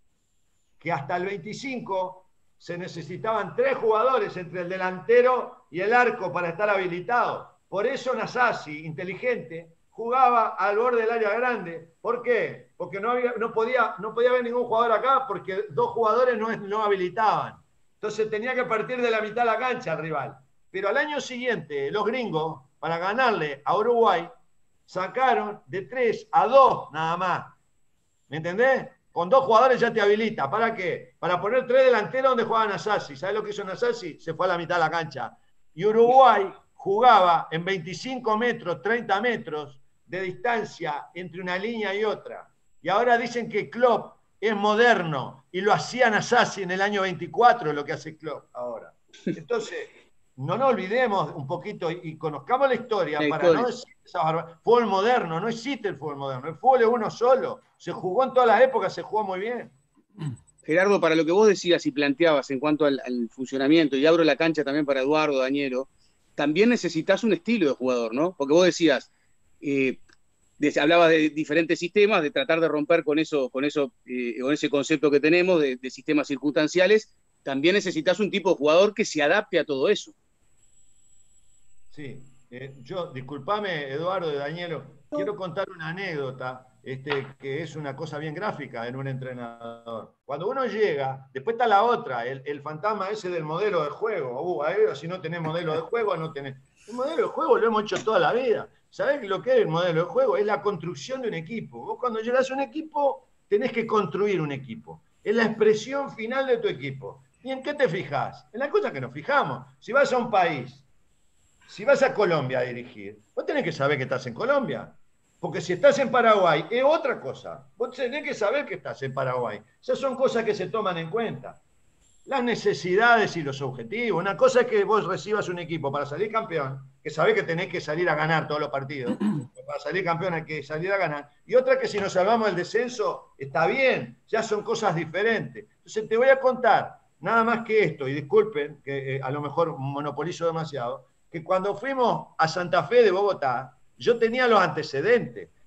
Que hasta el veinticinco se necesitaban tres jugadores entre el delantero y el arco para estar habilitados. Por eso Nasasi, inteligente, jugaba al borde del área grande. ¿Por qué? Porque no, había, no, podía, no podía haber ningún jugador acá porque dos jugadores no, no habilitaban. Entonces tenía que partir de la mitad de la cancha al rival. Pero al año siguiente, los gringos, para ganarle a Uruguay, sacaron de tres a dos nada más. ¿Me entendés? Con dos jugadores ya te habilita. ¿Para qué? Para poner tres delanteros donde juega Nasasi. ¿Sabés lo que hizo Nasasi? Se fue a la mitad de la cancha. Y Uruguay jugaba en veinticinco metros, treinta metros de distancia entre una línea y otra. Y ahora dicen que Klopp es moderno y lo hacía Nasasi en el año veinticuatro, lo que hace Klopp ahora. Entonces, no nos olvidemos un poquito y, y conozcamos la historia la para historia. no decir esa barbaridad. Fútbol moderno, no existe el fútbol moderno. El fútbol es uno solo. Se jugó en todas las épocas, se jugó muy bien. Gerardo, para lo que vos decías y planteabas en cuanto al, al funcionamiento, y abro la cancha también para Eduardo, Dañero, también necesitas un estilo de jugador, ¿no? Porque vos decías, eh, de, hablabas de diferentes sistemas, de tratar de romper con eso, con eso, eh, con ese concepto que tenemos de, de sistemas circunstanciales. También necesitas un tipo de jugador que se adapte a todo eso. Sí, eh, yo, disculpame, Eduardo de Dañero, quiero contar una anécdota, este, que es una cosa bien gráfica en un entrenador. Cuando uno llega, después está la otra, el, el fantasma ese del modelo de juego. Uh, ahí, si no tenés modelo de juego, no tenés. El modelo de juego lo hemos hecho toda la vida. ¿Sabés lo que es el modelo de juego? Es la construcción de un equipo. Vos cuando llegás a un equipo, tenés que construir un equipo. Es la expresión final de tu equipo. ¿Y en qué te fijás? En las cosas que nos fijamos. Si vas a un país, si vas a Colombia a dirigir, vos tenés que saber que estás en Colombia. Porque si estás en Paraguay, es otra cosa. Vos tenés que saber que estás en Paraguay. Esas son cosas que se toman en cuenta. Las necesidades y los objetivos. Una cosa es que vos recibas un equipo para salir campeón, que sabés que tenés que salir a ganar todos los partidos. Para salir campeón hay que salir a ganar. Y otra que si nos salvamos del descenso, está bien. Ya son cosas diferentes. Entonces te voy a contar, nada más que esto, y disculpen que eh, a lo mejor monopolizo demasiado, que cuando fuimos a Santa Fe de Bogotá, yo tenía los antecedentes,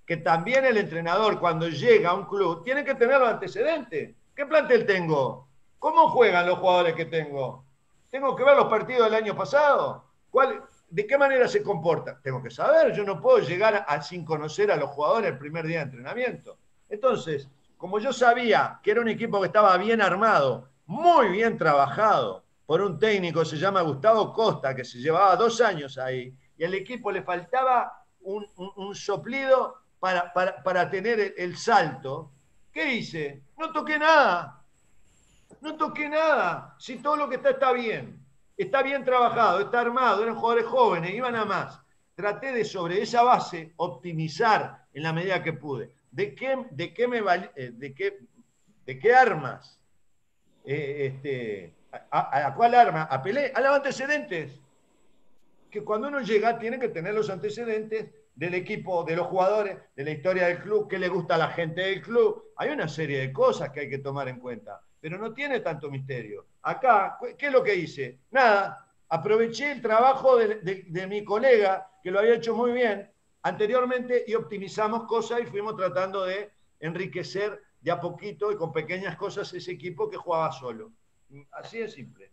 que también el entrenador cuando llega a un club tiene que tener los antecedentes. ¿Qué plantel tengo? ¿Cómo juegan los jugadores que tengo? ¿Tengo que ver los partidos del año pasado? ¿Cuál, ¿De qué manera se comportan? Tengo que saber, yo no puedo llegar a, a, sin conocer a los jugadores el primer día de entrenamiento. Entonces, como yo sabía que era un equipo que estaba bien armado, muy bien trabajado, por un técnico que se llama Gustavo Costa, que se llevaba dos años ahí, y al equipo le faltaba un, un, un soplido para, para, para tener el, el salto, ¿qué hice? No toqué nada. No toqué nada. Si todo lo que está está bien. Está bien trabajado, está armado, eran jugadores jóvenes, iban a más. Traté de sobre esa base optimizar en la medida que pude. ¿De qué, de qué, me val, de qué, de qué armas? Eh, este, a, a cuál arma? A Pelé, a los antecedentes. Que cuando uno llega tiene que tener los antecedentes del equipo, de los jugadores, de la historia del club, qué le gusta a la gente del club. Hay una serie de cosas que hay que tomar en cuenta, pero no tiene tanto misterio. Acá, ¿qué es lo que hice? Nada, aproveché el trabajo de, de, de mi colega, que lo había hecho muy bien anteriormente, y optimizamos cosas y fuimos tratando de enriquecer de a poquito y con pequeñas cosas ese equipo que jugaba solo. Así de simple.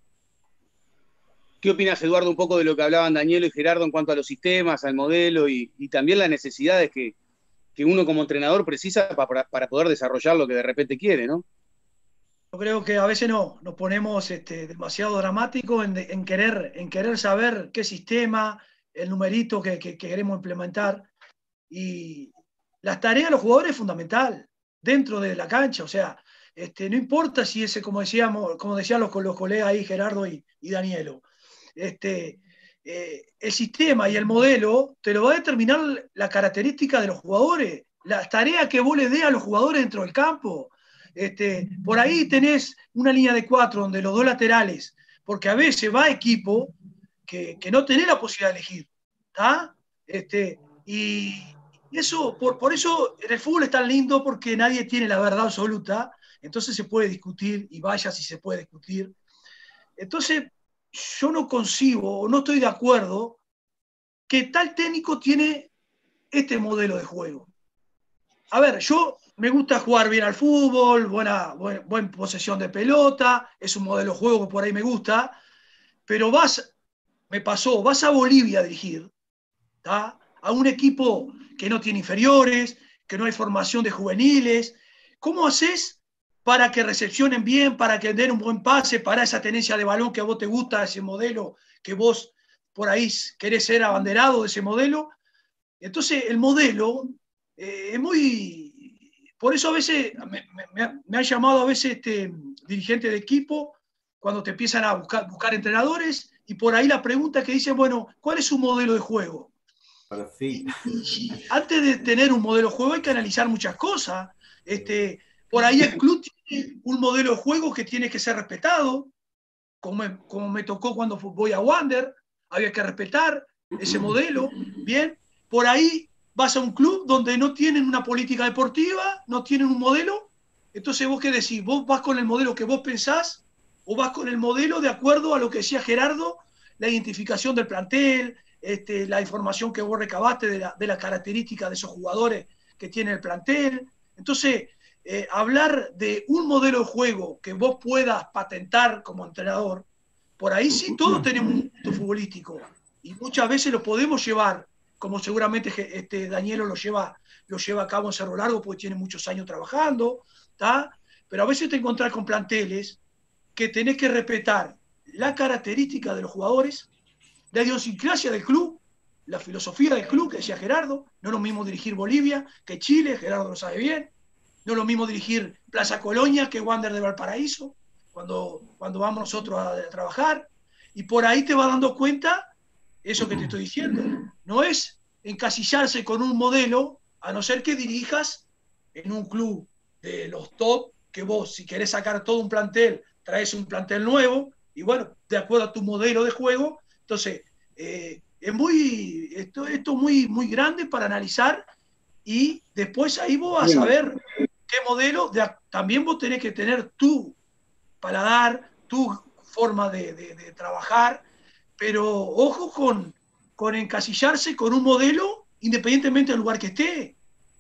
¿Qué opinas, Eduardo, un poco de lo que hablaban Danielo y Gerardo en cuanto a los sistemas, al modelo y, y también las necesidades que, que uno como entrenador precisa para, para poder desarrollar lo que de repente quiere, ¿no? Yo creo que a veces no, nos ponemos este, demasiado dramáticos en, en, querer, en querer saber qué sistema, el numerito que, que, que queremos implementar. Y las tareas de los jugadores es fundamental dentro de la cancha. O sea, este, no importa si ese, como decíamos, como decían los, los colegas ahí, Gerardo y, y Danielo, este, eh, el sistema y el modelo te lo va a determinar la característica de los jugadores, las tareas que vos les des a los jugadores dentro del campo. Este, por ahí tenés una línea de cuatro donde los dos laterales, porque a veces va equipo que, que no tenés la posibilidad de elegir, ¿tá? Este, y eso, por, por eso en el fútbol es tan lindo, porque nadie tiene la verdad absoluta, entonces se puede discutir, y vaya si se puede discutir. Entonces, yo no concibo, o no estoy de acuerdo, que tal técnico tiene este modelo de juego. A ver, yo me gusta jugar bien al fútbol, buena, buena, buena posesión de pelota, es un modelo de juego que por ahí me gusta, pero vas, me pasó, vas a Bolivia a dirigir, ¿tá? A un equipo que no tiene inferiores, que no hay formación de juveniles. ¿Cómo haces para que recepcionen bien, para que den un buen pase, para esa tenencia de balón que a vos te gusta, ese modelo que vos por ahí querés ser abanderado de ese modelo? Entonces, el modelo eh, es muy... Por eso a veces me, me, me han llamado a veces este, dirigente de equipo cuando te empiezan a buscar, buscar entrenadores, y por ahí la pregunta que dicen, bueno, ¿cuál es su modelo de juego? Perfecto. Y, y antes de tener un modelo de juego hay que analizar muchas cosas. Este, por ahí el club tiene un modelo de juego que tiene que ser respetado, como me, como me tocó cuando voy a Wander, había que respetar ese modelo, bien. Por ahí vas a un club donde no tienen una política deportiva, no tienen un modelo, entonces vos qué decís, vos vas con el modelo que vos pensás, o vas con el modelo de acuerdo a lo que decía Gerardo, la identificación del plantel, este, la información que vos recabaste de la, de la característica de esos jugadores que tiene el plantel. Entonces, eh, hablar de un modelo de juego que vos puedas patentar como entrenador, por ahí sí todos tenemos un punto futbolístico, y muchas veces lo podemos llevar, como seguramente este, Danielo lo lleva, lo lleva a cabo en Cerro Largo, porque tiene muchos años trabajando, ¿tá? Pero a veces te encontrás con planteles que tenés que respetar la característica de los jugadores, la idiosincrasia del club, la filosofía del club, que decía Gerardo. No es lo mismo dirigir Bolivia que Chile, Gerardo lo sabe bien. No es lo mismo dirigir Plaza Colonia que Wander de Valparaíso, cuando, cuando vamos nosotros a, a trabajar. Y por ahí te vas dando cuenta eso que te estoy diciendo. No es encasillarse con un modelo, a no ser que dirijas en un club de los top, que vos, si querés sacar todo un plantel, traes un plantel nuevo, y bueno, de acuerdo a tu modelo de juego. Entonces, eh, es muy, esto, esto es muy, muy grande para analizar, y después ahí vos vas a ver qué modelo, de, también vos tenés que tener tu paladar, tu forma de, de, de trabajar, pero ojo con, con encasillarse con un modelo independientemente del lugar que esté.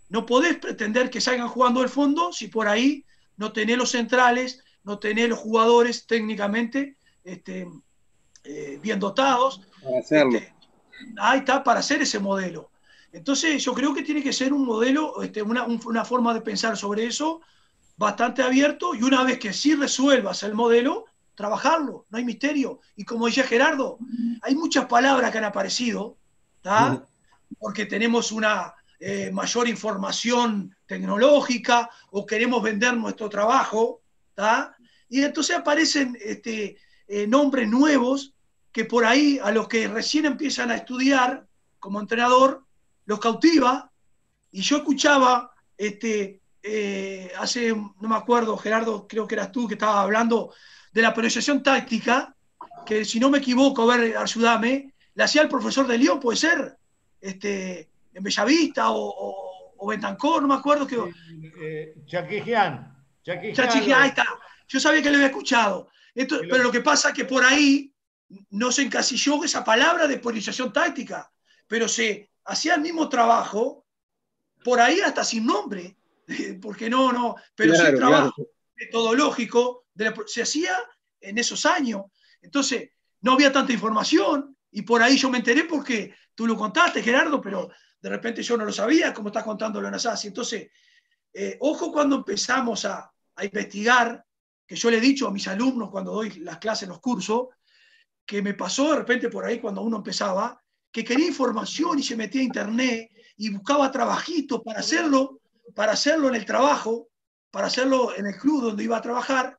no podés pretender que salgan jugando del fondo si por ahí no tenés los centrales, no tenés los jugadores técnicamente este, eh, bien dotados. Para hacerlo. Este, ahí está, para hacer ese modelo. Entonces yo creo que tiene que ser un modelo, este, una, una forma de pensar sobre eso bastante abierto, y una vez que sí resuelvas el modelo, trabajarlo, no hay misterio. Y como decía Gerardo, hay muchas palabras que han aparecido, ¿tá? Porque tenemos una eh, mayor información tecnológica o queremos vender nuestro trabajo, ¿tá? Y entonces aparecen este, eh, nombres nuevos que por ahí a los que recién empiezan a estudiar como entrenador los cautiva. Y yo escuchaba este, eh, hace, no me acuerdo, Gerardo, creo que eras tú que estabas hablando de la periodización táctica, que si no me equivoco, a ver, ayúdame, la hacía el profesor de León, puede ser, este, en Bellavista o, o, o Bentancor, no me acuerdo. Que... Eh, eh, Chaquijian. Chaquijian, ahí está. Yo sabía que lo había escuchado. Esto, pero lo que pasa es que por ahí no se encasilló esa palabra de periodización táctica, pero se hacía el mismo trabajo, por ahí hasta sin nombre, porque no, no, pero claro, sí el trabajo claro. metodológico de la, se hacía en esos años. Entonces, no había tanta información, y por ahí yo me enteré porque tú lo contaste, Gerardo, pero de repente yo no lo sabía, como estás contándolo en Asasi. Entonces, eh, ojo cuando empezamos a, a investigar, que yo le he dicho a mis alumnos cuando doy las clases en los cursos, que me pasó de repente por ahí cuando uno empezaba, que quería información y se metía a internet y buscaba trabajitos para hacerlo, para hacerlo en el trabajo, para hacerlo en el club donde iba a trabajar,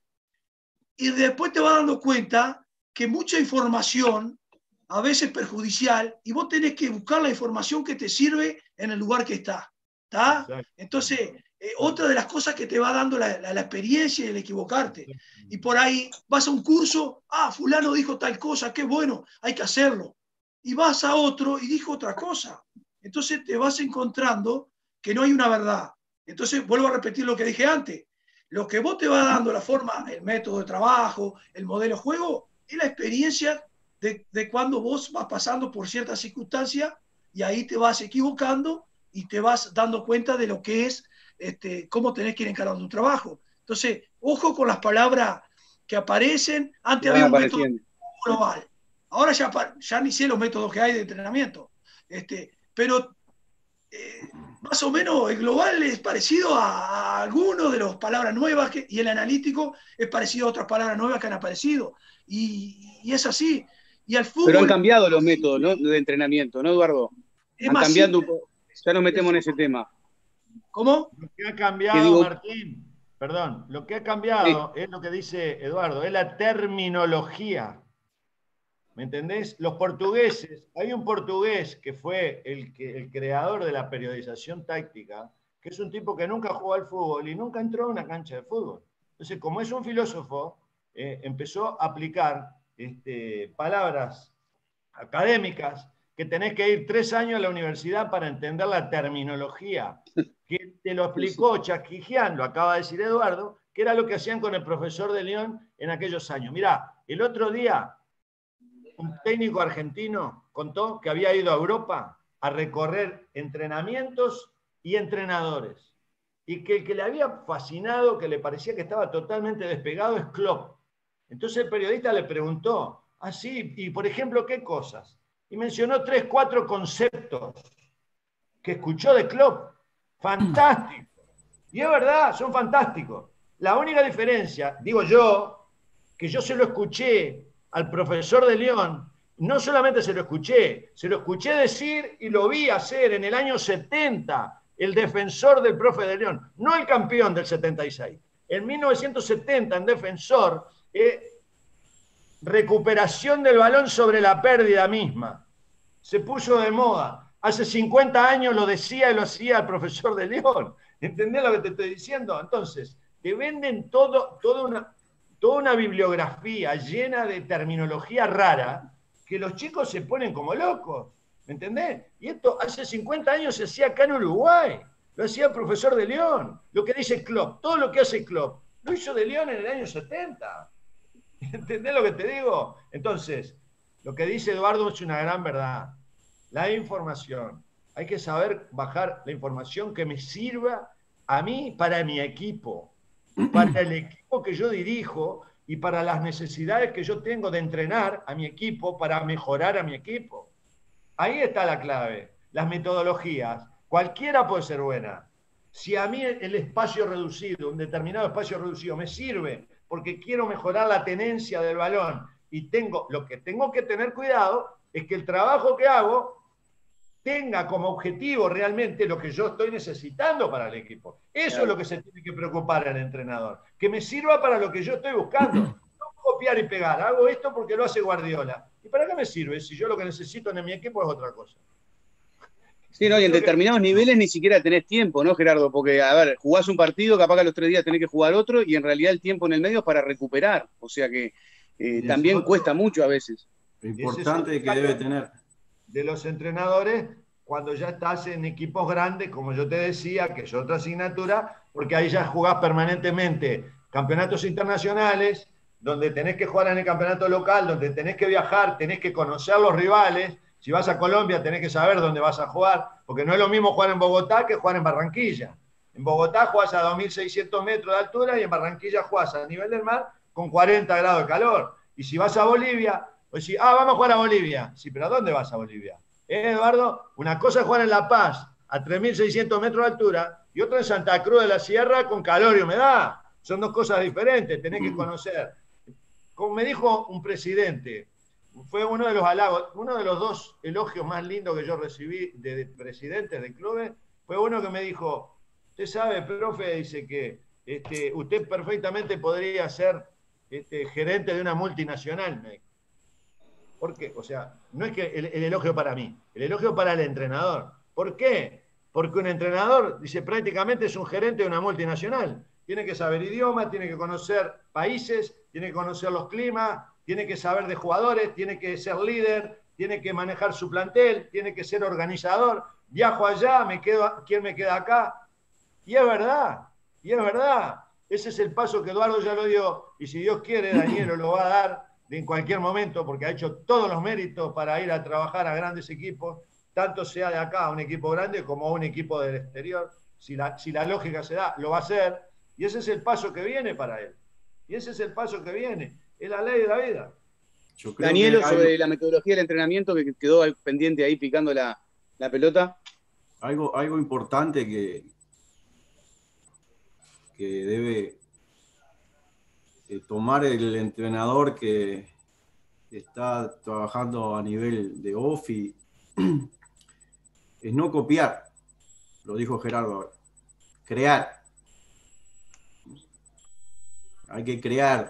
y después te vas dando cuenta que mucha información a veces perjudicial, y vos tenés que buscar la información que te sirve en el lugar que está, ¿está? Entonces, eh, otra de las cosas que te va dando la, la, la experiencia y el equivocarte, y por ahí vas a un curso, ah, fulano dijo tal cosa, qué bueno, hay que hacerlo, y vas a otro y dijo otra cosa. Entonces te vas encontrando que no hay una verdad. Entonces vuelvo a repetir lo que dije antes. Lo que vos te vas dando, la forma, el método de trabajo, el modelo de juego, es la experiencia de, de cuando vos vas pasando por ciertas circunstancias, y ahí te vas equivocando y te vas dando cuenta de lo que es, este, cómo tenés que ir encarando tu trabajo. Entonces, ojo con las palabras que aparecen. Antes había un método global. Ahora ya, ya ni sé los métodos que hay de entrenamiento. Este, pero eh, más o menos el global es parecido a, a algunos de las palabras nuevas que, y el analítico es parecido a otras palabras nuevas que han aparecido. Y, y es así. Y al fútbol, pero han cambiado los métodos, ¿no?, de entrenamiento, ¿no, Eduardo? Han cambiado un poco. Ya nos metemos en ese tema. ¿Cómo? Lo que ha cambiado, digo, Martín, perdón, lo que ha cambiado sí. es lo que dice Eduardo, es la terminología. ¿Me entendés? Los portugueses, hay un portugués que fue el, que, el creador de la periodización táctica, que es un tipo que nunca jugó al fútbol y nunca entró a una cancha de fútbol. Entonces, como es un filósofo, eh, empezó a aplicar este, palabras académicas que tenés que ir tres años a la universidad para entender la terminología, que te lo explicó Chaquijian, lo acaba de decir Eduardo, que era lo que hacían con el profesor de León en aquellos años. Mirá, el otro día un técnico argentino contó que había ido a Europa a recorrer entrenamientos y entrenadores, y que el que le había fascinado, que le parecía que estaba totalmente despegado, es Klopp. Entonces el periodista le preguntó, ah, sí, y por ejemplo, ¿qué cosas? Y mencionó tres, cuatro conceptos que escuchó de Klopp. Fantástico. Y es verdad, son fantásticos. La única diferencia, digo yo, que yo se lo escuché al profesor de León, no solamente se lo escuché, se lo escuché decir y lo vi hacer en el año setenta, el defensor del profe de León, no el campeón del setenta y seis. En mil novecientos setenta, en defensor, eh, recuperación del balón sobre la pérdida misma. Se puso de moda. Hace cincuenta años lo decía y lo hacía el profesor de León. ¿Entendés lo que te estoy diciendo? Entonces, te venden todo, toda una... toda una bibliografía llena de terminología rara que los chicos se ponen como locos, ¿me entendés? Y esto hace cincuenta años se hacía acá en Uruguay, lo hacía el profesor de León, lo que dice Klopp, todo lo que hace Klopp, lo hizo de León en el año setenta, ¿entendés lo que te digo? Entonces, lo que dice Eduardo es una gran verdad, la información, Hay que saber bajar la información que me sirva a mí para mi equipo, para el equipo que yo dirijo y para las necesidades que yo tengo de entrenar a mi equipo para mejorar a mi equipo. Ahí está la clave. Las metodologías, cualquiera puede ser buena. Si a mí el espacio reducido, un determinado espacio reducido me sirve porque quiero mejorar la tenencia del balón y tengo, lo que tengo que tener cuidado es que el trabajo que hago tenga como objetivo realmente lo que yo estoy necesitando para el equipo. Eso claro. es lo que se tiene que preocupar el entrenador. Que me sirva para lo que yo estoy buscando. No copiar y pegar. Hago esto porque lo hace Guardiola. ¿Y para qué me sirve si yo lo que necesito en mi equipo es otra cosa? Sí, no, y en determinados niveles ni siquiera tenés tiempo, ¿no, Gerardo? Porque, a ver, jugás un partido, capaz que a los tres días tenés que jugar otro, y en realidad el tiempo en el medio es para recuperar. O sea que eh, también otro, cuesta mucho a veces. Lo importante que debe tener. De los entrenadores, cuando ya estás en equipos grandes, como yo te decía, que es otra asignatura, porque ahí ya jugás permanentemente campeonatos internacionales, donde tenés que jugar en el campeonato local, donde tenés que viajar, tenés que conocer los rivales. Si vas a Colombia tenés que saber dónde vas a jugar, porque no es lo mismo jugar en Bogotá que jugar en Barranquilla. En Bogotá jugás a dos mil seiscientos metros de altura y en Barranquilla jugás a nivel del mar con cuarenta grados de calor. Y si vas a Bolivia, pues si, ah, vamos a jugar a Bolivia. Sí, pero ¿a dónde vas a Bolivia? ¿Eh, Eduardo? Una cosa es jugar en La Paz a tres mil seiscientos metros de altura y otra en Santa Cruz de la Sierra con calor y humedad. Son dos cosas diferentes, tenés que conocer. Como me dijo un presidente, fue uno de los halagos, uno de los dos elogios más lindos que yo recibí de, de presidentes de clubes, fue uno que me dijo, usted sabe, profe, dice que este, usted perfectamente podría ser este, gerente de una multinacional. Me dijo. ¿Por qué? O sea, no es que el, el elogio para mí, el elogio para el entrenador. ¿Por qué? Porque un entrenador, dice, prácticamente es un gerente de una multinacional. Tiene que saber idioma, tiene que conocer países, tiene que conocer los climas, tiene que saber de jugadores, tiene que ser líder, tiene que manejar su plantel, tiene que ser organizador. Viajo allá, me quedo, ¿quién me queda acá? Y es verdad, y es verdad. Ese es el paso que Eduardo ya lo dio, y si Dios quiere, Daniel lo va a dar en cualquier momento, porque ha hecho todos los méritos para ir a trabajar a grandes equipos, tanto sea de acá, un equipo grande, como un equipo del exterior. Si la, si la lógica se da, lo va a hacer, y ese es el paso que viene para él. Y ese es el paso que viene. Es la ley de la vida. Danielo, sobre algo, la metodología del entrenamiento que quedó pendiente ahí picando la, la pelota. Algo, algo importante que, que debe eh, tomar el entrenador que está trabajando a nivel de O F I es no copiar, lo dijo Gerardo ahora, crear. Hay que crear.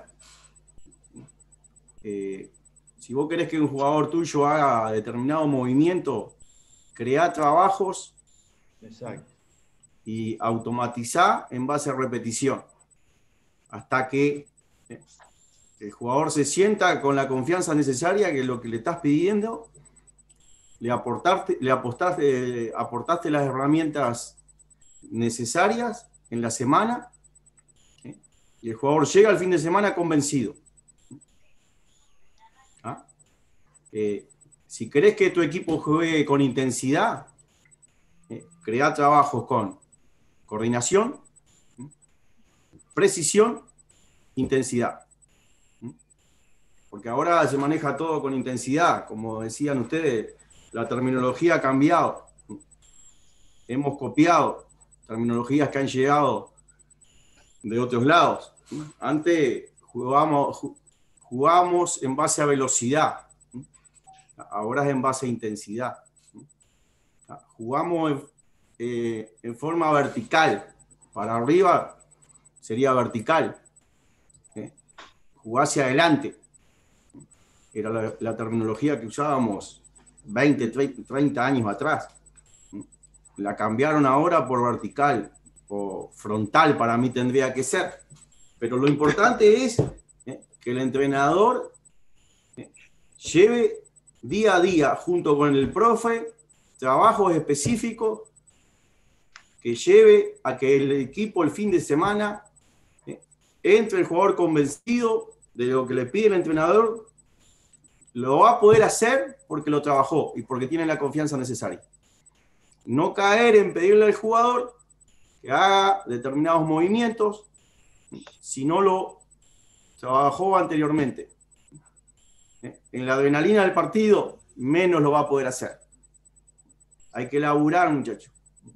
Eh, si vos querés que un jugador tuyo haga determinado movimiento, crea trabajos. Exacto. Y automatizar en base a repetición. Hasta que el jugador se sienta con la confianza necesaria que lo que le estás pidiendo, le aportaste, le apostaste, aportaste las herramientas necesarias en la semana, ¿eh? Y el jugador llega al fin de semana convencido. ¿Ah? Eh, si querés que tu equipo juegue con intensidad, eh, crea trabajos con coordinación, ¿eh? Precisión, intensidad. ¿Eh? Porque ahora se maneja todo con intensidad, como decían ustedes, la terminología ha cambiado. Hemos copiado terminologías que han llegado de otros lados. Antes jugábamos, jugábamos en base a velocidad, ahora es en base a intensidad. Jugamos en, eh, en forma vertical, para arriba sería vertical. ¿Eh? Jugar hacia adelante. Era la, la terminología que usábamos veinte, treinta años atrás. La cambiaron ahora por vertical o frontal, para mí tendría que ser. Pero lo importante es eh, que el entrenador eh, lleve día a día, junto con el profe, trabajos específicos que lleve a que el equipo el fin de semana eh, entre el jugador convencido de lo que le pide el entrenador, lo va a poder hacer porque lo trabajó y porque tiene la confianza necesaria. no caer en pedirle al jugador que haga determinados movimientos si no lo trabajó anteriormente. En la adrenalina del partido, menos lo va a poder hacer. Hay que laburar, muchachos.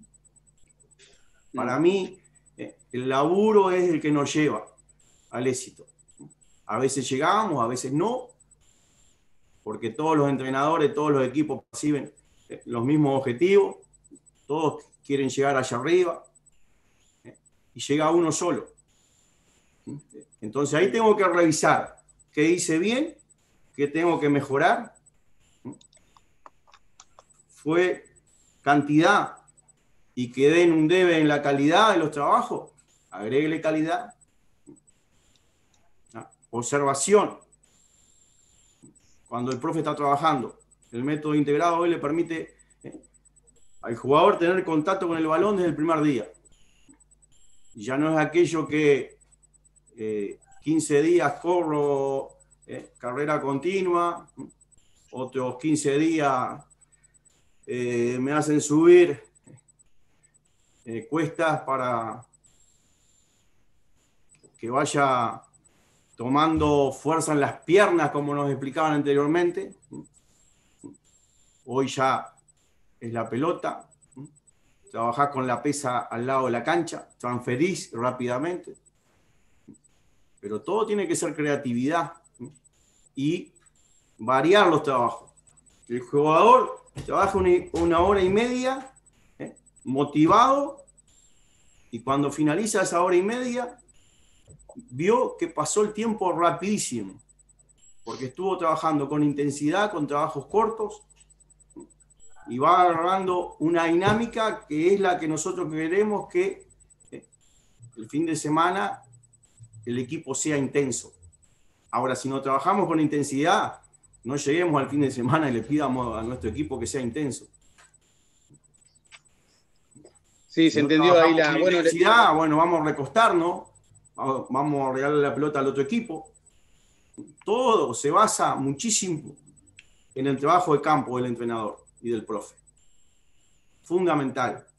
Para mí, el laburo es el que nos lleva al éxito. A veces llegamos, a veces no, porque todos los entrenadores, todos los equipos perciben los mismos objetivos, todos quieren llegar allá arriba, y llega uno solo. Entonces ahí tengo que revisar qué hice bien, qué tengo que mejorar. Fue cantidad y quedé en un debe en la calidad de los trabajos, agréguele calidad. Observación. Cuando el profe está trabajando, el método integrado hoy le permite eh, al jugador tener contacto con el balón desde el primer día. Y ya no es aquello que eh, quince días corro eh, carrera continua, otros quince días eh, me hacen subir eh, cuestas para que vaya tomando fuerza en las piernas, como nos explicaban anteriormente. Hoy ya es la pelota. Trabajás con la pesa al lado de la cancha, transferís rápidamente. Pero todo tiene que ser creatividad y variar los trabajos. El jugador trabaja una hora y media, ¿eh? motivado, y cuando finaliza esa hora y media, vio que pasó el tiempo rapidísimo, porque estuvo trabajando con intensidad, con trabajos cortos, y va agarrando una dinámica que es la que nosotros queremos que eh, el fin de semana el equipo sea intenso. Ahora, si no trabajamos con intensidad, no lleguemos al fin de semana y le pidamos a nuestro equipo que sea intenso. Sí, si se no entendió ahí la... Bueno, intensidad, le... bueno, vamos a recostarnos, vamos a regalarle la pelota al otro equipo. Todo se basa muchísimo en el trabajo de campo del entrenador y del profe. Fundamental.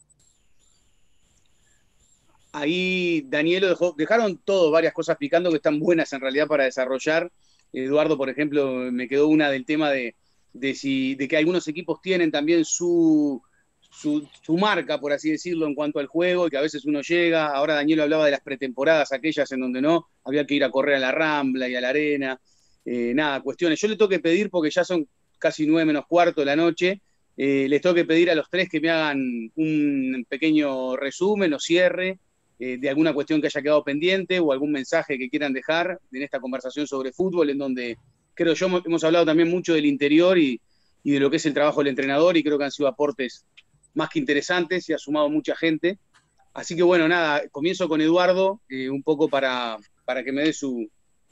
Ahí Danielo dejó, dejaron todos varias cosas picando que están buenas en realidad para desarrollar. Eduardo, por ejemplo, me quedó una del tema de, de, si, de que algunos equipos tienen también su, su, su marca, por así decirlo, en cuanto al juego, y que a veces uno llega. Ahora Danielo hablaba de las pretemporadas, aquellas en donde no, había que ir a correr a la Rambla y a la arena. Eh, nada, cuestiones. Yo le tengo que pedir, porque ya son casi nueve menos cuarto de la noche, eh, les tengo que pedir a los tres que me hagan un pequeño resumen o cierre eh, de alguna cuestión que haya quedado pendiente o algún mensaje que quieran dejar en esta conversación sobre fútbol, en donde creo yo hemos hablado también mucho del interior y, y de lo que es el trabajo del entrenador, y creo que han sido aportes más que interesantes y ha sumado mucha gente. Así que bueno, nada, comienzo con Eduardo, eh, un poco para, para que me dé su,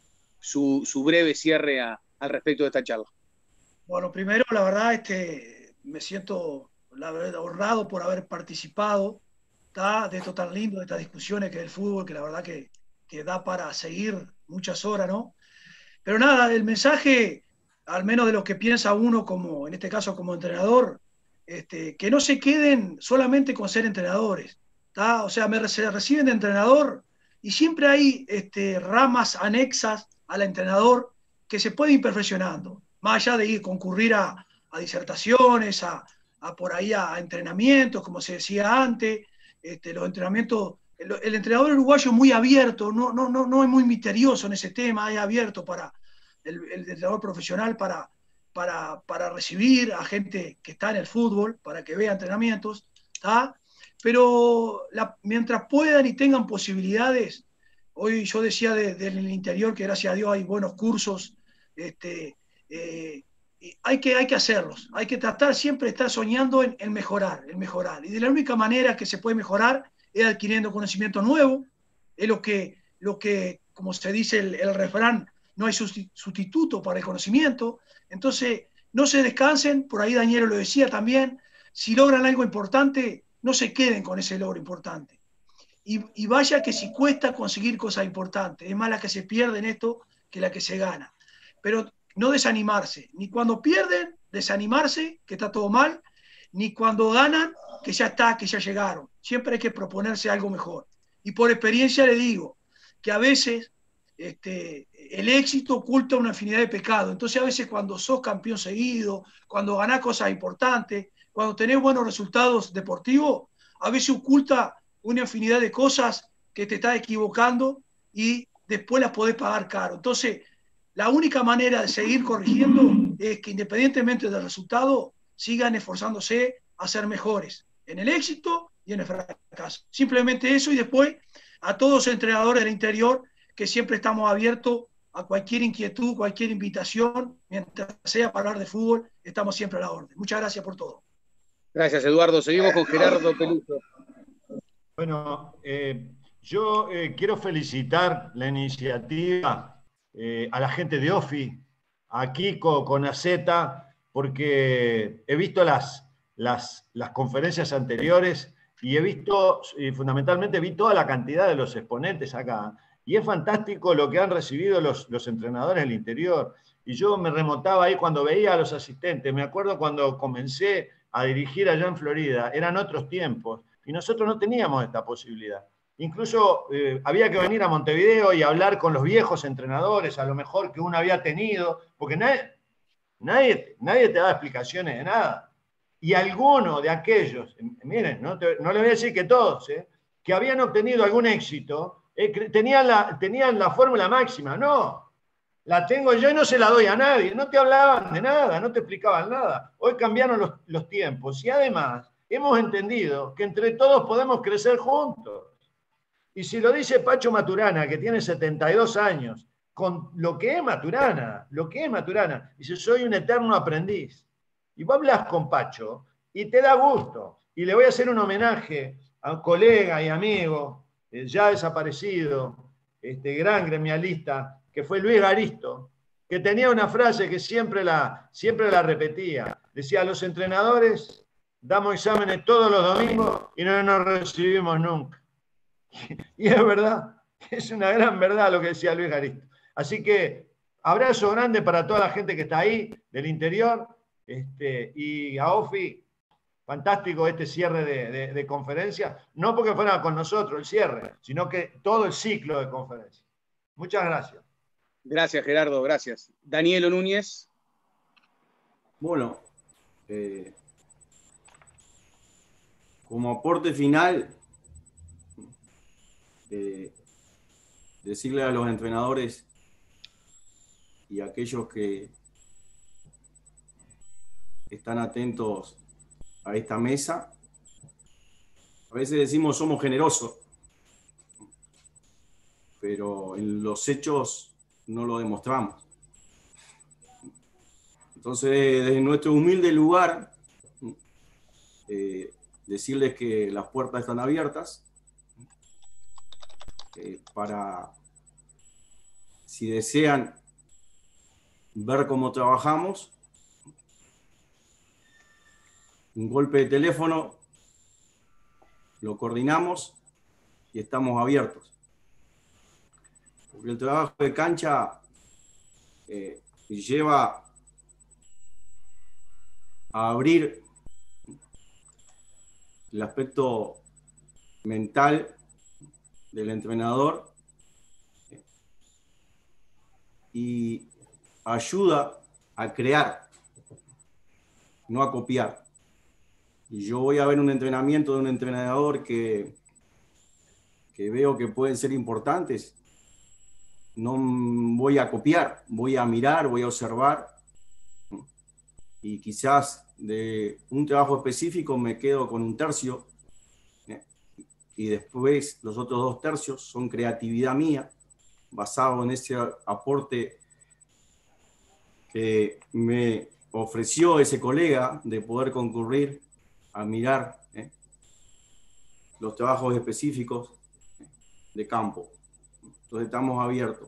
su, su breve cierre a, al respecto de esta charla. Bueno, primero, la verdad, este, me siento la verdad, honrado por haber participado ¿tá? de esto tan lindo, de estas discusiones que es el fútbol, que la verdad que, que da para seguir muchas horas, ¿no? Pero nada, el mensaje, al menos de lo que piensa uno, como en este caso como entrenador, este, que no se queden solamente con ser entrenadores, ¿tá? O sea, me, se reciben de entrenador y siempre hay este, ramas anexas al entrenador que se pueden ir perfeccionando, más allá de ir concurrir a, a disertaciones, a, a por ahí a, a entrenamientos, como se decía antes, este, los entrenamientos, el, el entrenador uruguayo es muy abierto, no, no, no, no es muy misterioso en ese tema, es abierto para el, el entrenador profesional para, para, para recibir a gente que está en el fútbol, para que vea entrenamientos, ¿tá? Pero la, mientras puedan y tengan posibilidades, hoy yo decía del de, de interior que gracias a Dios hay buenos cursos, este, eh, hay, que, hay que hacerlos, hay que tratar siempre de estar soñando en, en mejorar, en mejorar. Y de la única manera que se puede mejorar es adquiriendo conocimiento nuevo, es lo que, lo que como se dice el, el refrán, no hay sustituto para el conocimiento. Entonces, no se descansen, por ahí Daniel lo decía también, si logran algo importante, no se queden con ese logro importante. Y, y vaya que si cuesta conseguir cosas importantes, es más la que se pierde en esto que la que se gana. Pero no desanimarse, ni cuando pierden, desanimarse, que está todo mal, ni cuando ganan, que ya está, que ya llegaron. Siempre hay que proponerse algo mejor. Y por experiencia le digo que a veces este, el éxito oculta una infinidad de pecados. Entonces a veces cuando sos campeón seguido, cuando ganás cosas importantes, cuando tenés buenos resultados deportivos, a veces oculta una infinidad de cosas que te estás equivocando y después las podés pagar caro. Entonces, la única manera de seguir corrigiendo es que independientemente del resultado, sigan esforzándose a ser mejores en el éxito y en el fracaso. Simplemente eso, y después a todos los entrenadores del interior que siempre estamos abiertos a cualquier inquietud, cualquier invitación, mientras sea para hablar de fútbol, estamos siempre a la orden. Muchas gracias por todo. Gracias, Eduardo. Seguimos con Gerardo Peluso. Bueno, eh, yo eh, quiero felicitar la iniciativa eh, a la gente de OFI, a Kiko con Aceta, porque he visto las, las, las conferencias anteriores y he visto, y fundamentalmente vi toda la cantidad de los exponentes acá. Y es fantástico lo que han recibido los, los entrenadores del interior. Y yo me remontaba ahí cuando veía a los asistentes. Me acuerdo cuando comencé a dirigir allá en Florida, eran otros tiempos. Y nosotros no teníamos esta posibilidad. Incluso eh, había que venir a Montevideo y hablar con los viejos entrenadores, a lo mejor que uno había tenido, porque nadie, nadie, nadie te da explicaciones de nada. Y algunos de aquellos, miren, no, te, no les voy a decir que todos, eh, que habían obtenido algún éxito, eh, tenían, la, tenían la fórmula máxima. No, la tengo yo y no se la doy a nadie. No te hablaban de nada, no te explicaban nada. Hoy cambiaron los, los tiempos y además hemos entendido que entre todos podemos crecer juntos. Y si lo dice Pacho Maturana, que tiene setenta y dos años, con lo que es Maturana, lo que es Maturana, dice, soy un eterno aprendiz. Y vos hablas con Pacho y te da gusto. Y le voy a hacer un homenaje a un colega y amigo, eh, ya desaparecido, este gran gremialista, que fue Luis Garisto, que tenía una frase que siempre la, siempre la repetía. Decía, los entrenadores damos exámenes todos los domingos y no nos recibimos nunca. Y es verdad, es una gran verdad lo que decía Luis Garisto. Así que abrazo grande para toda la gente que está ahí, del interior, este, y a Ofi, fantástico este cierre de, de, de conferencia, no porque fuera con nosotros el cierre, sino que todo el ciclo de conferencia. Muchas gracias. Gracias, Gerardo, gracias. Danielo Núñez. Bueno, eh, como aporte final, eh, decirle a los entrenadores y a aquellos que están atentos a esta mesa, a veces decimos somos generosos, pero en los hechos no lo demostramos. Entonces, desde nuestro humilde lugar, eh, decirles que las puertas están abiertas eh, para, si desean ver cómo trabajamos, un golpe de teléfono, lo coordinamos y estamos abiertos. Porque el trabajo de cancha eh, lleva a abrir el aspecto mental del entrenador y ayuda a crear, no a copiar. Y yo voy a ver un entrenamiento de un entrenador que, que veo que pueden ser importantes. No voy a copiar, voy a mirar, voy a observar. Y quizás de un trabajo específico me quedo con un tercio. Y después los otros dos tercios son creatividad mía, basado en ese aporte que me ofreció ese colega de poder concurrir a mirar eh, los trabajos específicos de campo. Entonces estamos abiertos.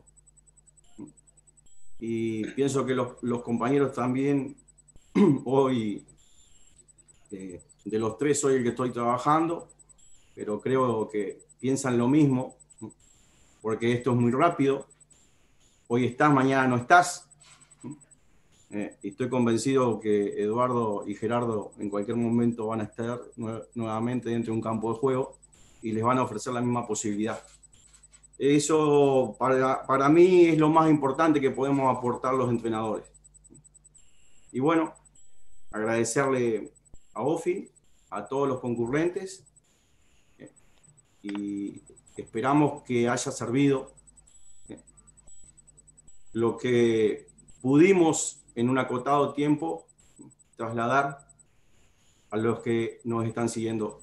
Y pienso que los, los compañeros también, hoy, eh, de los tres soy el que estoy trabajando, pero creo que piensan lo mismo, porque esto es muy rápido. Hoy estás, mañana no estás. Eh, y estoy convencido que Eduardo y Gerardo en cualquier momento van a estar nue nuevamente dentro de un campo de juego y les van a ofrecer la misma posibilidad. Eso para, para mí es lo más importante que podemos aportar los entrenadores. Y bueno, agradecerle a Ofi, a todos los concurrentes, eh, y esperamos que haya servido eh, lo que pudimos en un acotado tiempo trasladar a los que nos están siguiendo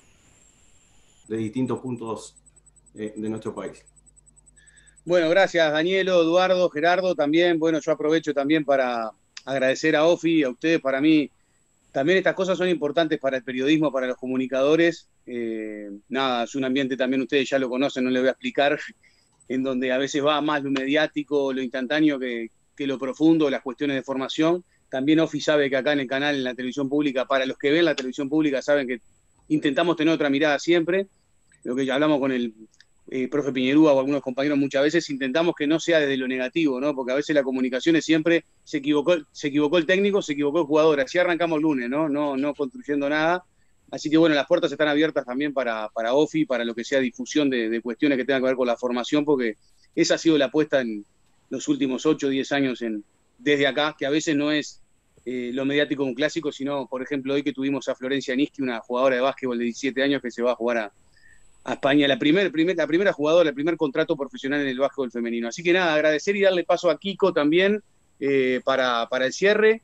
de distintos puntos eh, de nuestro país. Bueno, gracias Danielo, Eduardo, Gerardo también. Bueno, yo aprovecho también para agradecer a Ofi, a ustedes. Para mí también estas cosas son importantes para el periodismo, para los comunicadores. Eh, nada, es un ambiente también, ustedes ya lo conocen, no les voy a explicar, en donde a veces va más lo mediático, lo instantáneo que, que lo profundo, las cuestiones de formación. También Ofi sabe que acá en el canal, en la televisión pública, para los que ven la televisión pública, saben que intentamos tener otra mirada siempre. Lo que ya hablamos con el eh, profe Piñerúa o algunos compañeros muchas veces, intentamos que no sea desde lo negativo, ¿no? Porque a veces la comunicación es siempre, se equivocó, se equivocó el técnico, se equivocó el jugador. Así arrancamos lunes, ¿no? No, no construyendo nada. Así que bueno, las puertas están abiertas también para, para Ofi, para lo que sea difusión de, de cuestiones que tengan que ver con la formación, porque esa ha sido la apuesta en los últimos ocho o diez años en, desde acá, que a veces no es eh, lo mediático de un clásico, sino, por ejemplo, hoy que tuvimos a Florencia Nischi, una jugadora de básquetbol de diecisiete años que se va a jugar a, a España, la, primer, primer, la primera jugadora, el primer contrato profesional en el básquetbol femenino. Así que nada, agradecer y darle paso a Kiko también eh, para, para el cierre.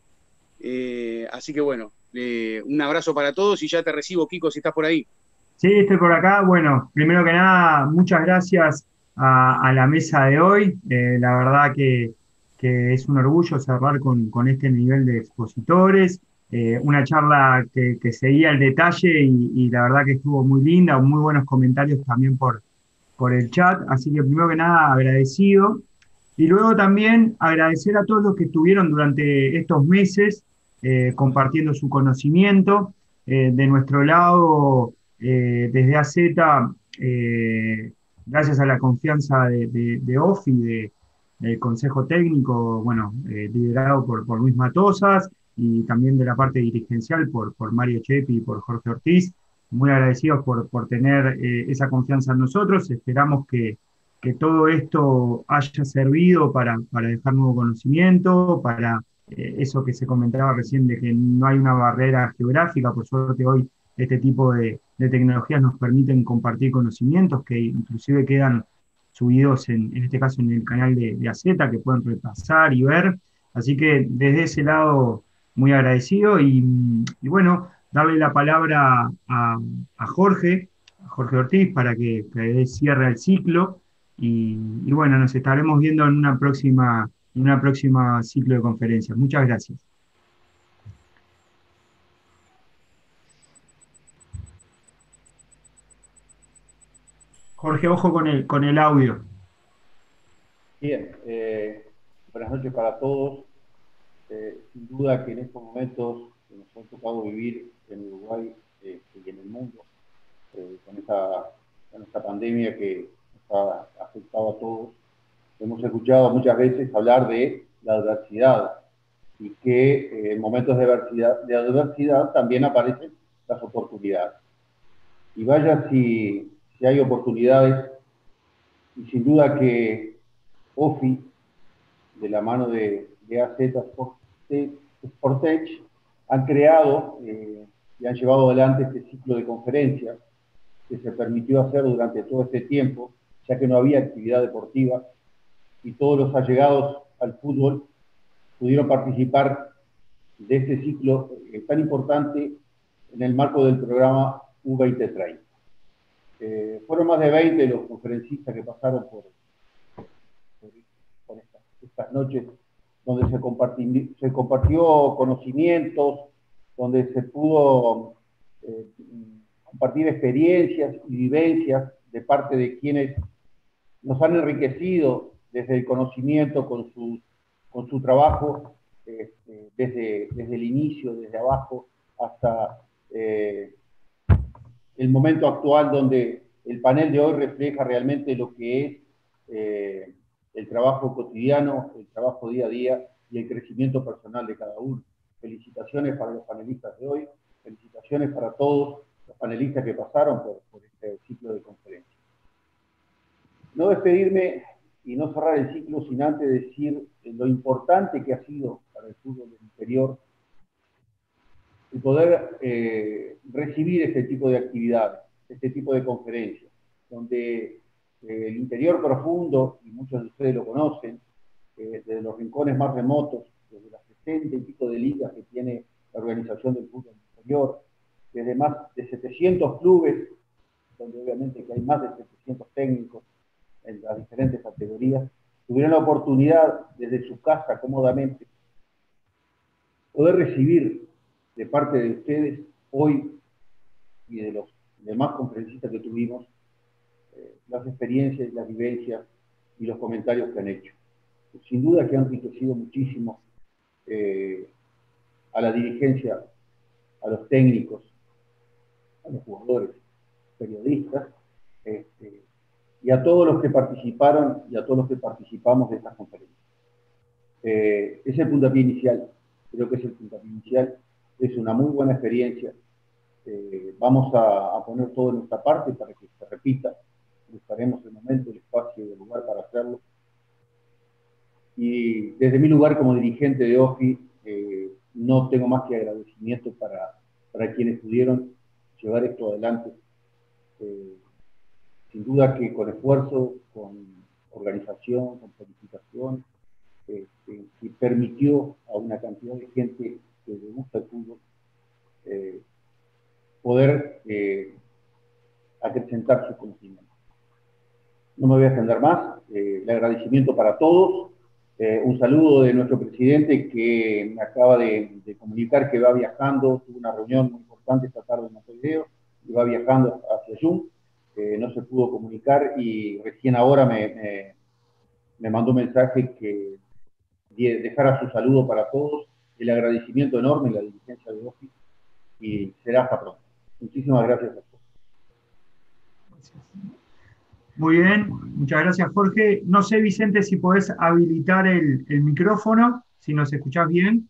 Eh, así que bueno, eh, un abrazo para todos y ya te recibo, Kiko, si estás por ahí. Sí, estoy por acá. Bueno, primero que nada, muchas gracias a, a la mesa de hoy. Eh, la verdad que, que es un orgullo cerrar con, con este nivel de expositores. Eh, una charla que, que seguía el detalle y, y la verdad que estuvo muy linda, muy buenos comentarios también por, por el chat. Así que primero que nada, agradecido. Y luego también agradecer a todos los que estuvieron durante estos meses eh, compartiendo su conocimiento. Eh, de nuestro lado, eh, desde A Z, eh, gracias a la confianza de, de, de Ofi, de, del Consejo Técnico, bueno, eh, liderado por, por Luis Matosas, y también de la parte dirigencial por, por Mario Chepi y por Jorge Ortiz, muy agradecidos por, por tener eh, esa confianza en nosotros. Esperamos que, que todo esto haya servido para, para dejar nuevo conocimiento, para eh, eso que se comentaba recién de que no hay una barrera geográfica. Por suerte hoy este tipo de, de tecnologías nos permiten compartir conocimientos que inclusive quedan subidos en, en este caso en el canal de, de A Z, que pueden repasar y ver. Así que desde ese lado muy agradecido y, y bueno, darle la palabra a, a Jorge, a Jorge Ortiz, para que, que cierre el ciclo. Y, y bueno, nos estaremos viendo en una próxima, en una próxima ciclo de conferencias. Muchas gracias. Jorge, ojo con el, con el audio. Bien, eh, buenas noches para todos. Eh, sin duda que en estos momentos que nos ha tocado vivir en Uruguay eh, y en el mundo, eh, con, esta, con esta pandemia que nos ha afectado a todos, hemos escuchado muchas veces hablar de la adversidad y que eh, en momentos de adversidad, de adversidad también aparecen las oportunidades. Y vaya si, si hay oportunidades, y sin duda que Ofi, de la mano de, de A Z Sportech, han creado eh, y han llevado adelante este ciclo de conferencias que se permitió hacer durante todo este tiempo, ya que no había actividad deportiva, y todos los allegados al fútbol pudieron participar de este ciclo eh, tan importante en el marco del programa U veinte treinta. Eh, fueron más de veinte los conferencistas que pasaron por, por, por estas, estas noches, donde se compartió, se compartió conocimientos, donde se pudo eh, compartir experiencias y vivencias de parte de quienes nos han enriquecido desde el conocimiento con su, con su trabajo, eh, desde, desde el inicio, desde abajo, hasta eh, el momento actual, donde el panel de hoy refleja realmente lo que es eh, el trabajo cotidiano, el trabajo día a día y el crecimiento personal de cada uno. Felicitaciones para los panelistas de hoy, felicitaciones para todos los panelistas que pasaron por, por este ciclo de conferencia. No despedirme y no cerrar el ciclo sin antes decir lo importante que ha sido para el fútbol del interior el poder eh, recibir este tipo de actividades, este tipo de conferencias, donde eh, el interior profundo, y muchos de ustedes lo conocen, eh, desde los rincones más remotos, desde las sesenta y pico de ligas que tiene la organización del fútbol interior, desde más de setecientos clubes, donde obviamente que hay más de setecientos técnicos en las diferentes categorías, tuvieron la oportunidad desde su casa cómodamente poder recibir de parte de ustedes hoy y de los demás conferencistas que tuvimos eh, las experiencias, las vivencias y los comentarios que han hecho. Sin duda que han enriquecido muchísimo eh, a la dirigencia, a los técnicos, a los jugadores, periodistas, este, y a todos los que participaron y a todos los que participamos de estas conferencias. Eh, es el puntapié inicial, creo que es el puntapié inicial, es una muy buena experiencia. Eh, vamos a, a poner todo en nuestra parte para que se repita, buscaremos el momento, el espacio y el lugar para hacerlo. Y desde mi lugar como dirigente de O F I, eh, no tengo más que agradecimiento para, para quienes pudieron llevar esto adelante. Eh, sin duda que con esfuerzo, con organización, con planificación, eh, eh, que permitió a una cantidad de gente que le gusta el fútbol eh, poder eh, acrecentar sus conocimientos. No me voy a extender más, eh, el agradecimiento para todos, eh, un saludo de nuestro presidente que me acaba de, de comunicar que va viajando, tuvo una reunión muy importante esta tarde en Montevideo, y va viajando hacia Jun, eh, no se pudo comunicar y recién ahora me, me, me mandó un mensaje que dejara su saludo para todos, el agradecimiento enorme en la dirigencia de O F I y será hasta pronto. Muchísimas gracias a todos. Muy bien, muchas gracias Jorge. No sé, Vicente, si podés habilitar el, el micrófono, si nos escuchás bien.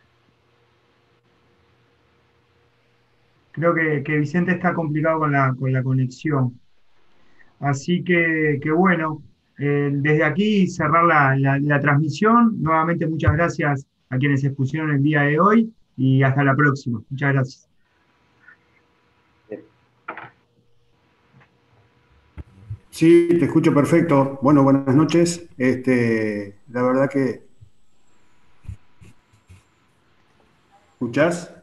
Creo que, que Vicente está complicado con la, con la conexión. Así que, que bueno, eh, desde aquí cerrar la, la, la transmisión. Nuevamente muchas gracias a quienes expusieron el día de hoy y hasta la próxima. Muchas gracias. Sí, te escucho perfecto. Bueno, buenas noches. Este, la verdad que... ¿Escuchás?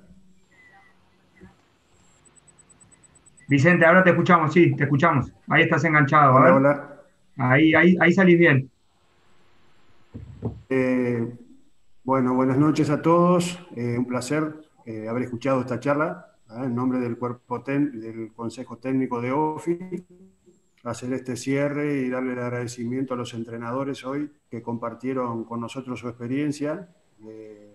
Vicente, ahora te escuchamos, sí, te escuchamos. Ahí estás enganchado, Hola, a ver. hola. Ahí, ahí, ahí salís bien. Eh, bueno, buenas noches a todos. Eh, un placer eh, haber escuchado esta charla ¿eh? En nombre del cuerpo ten, del Consejo Técnico de O F I. Hacer este cierre y darle el agradecimiento a los entrenadores hoy que compartieron con nosotros su experiencia. Eh,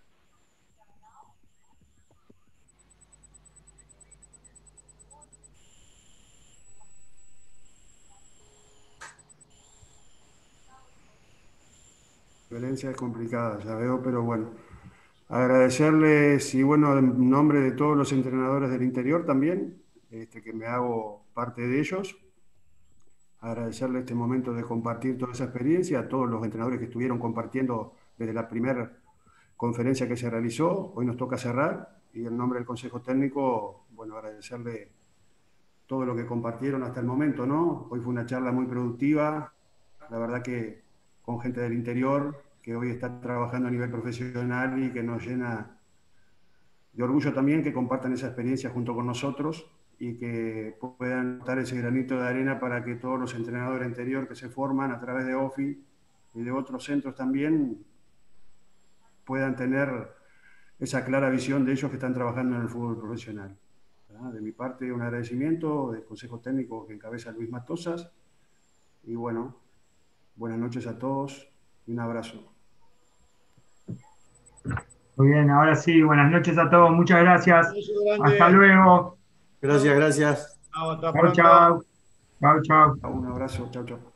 La violencia es complicada, ya veo, pero bueno. Agradecerles y bueno, en nombre de todos los entrenadores del interior también, este, que me hago parte de ellos. Agradecerle este momento de compartir toda esa experiencia a todos los entrenadores que estuvieron compartiendo desde la primera conferencia que se realizó. Hoy nos toca cerrar y en nombre del Consejo Técnico, bueno, agradecerle todo lo que compartieron hasta el momento, ¿no? Hoy fue una charla muy productiva, la verdad que con gente del interior que hoy está trabajando a nivel profesional y que nos llena de orgullo también que compartan esa experiencia junto con nosotros y que puedan dar ese granito de arena para que todos los entrenadores interior que se forman a través de O F I y de otros centros también puedan tener esa clara visión de ellos que están trabajando en el fútbol profesional. ¿verdad? De mi parte, un agradecimiento del Consejo Técnico que encabeza Luis Matosas y bueno, buenas noches a todos y un abrazo. Muy bien, ahora sí, buenas noches a todos, muchas gracias. Hasta luego. Gracias, gracias. Chao, hasta Chao, pronto. chao. Chao, chao. Un abrazo, chao, chao.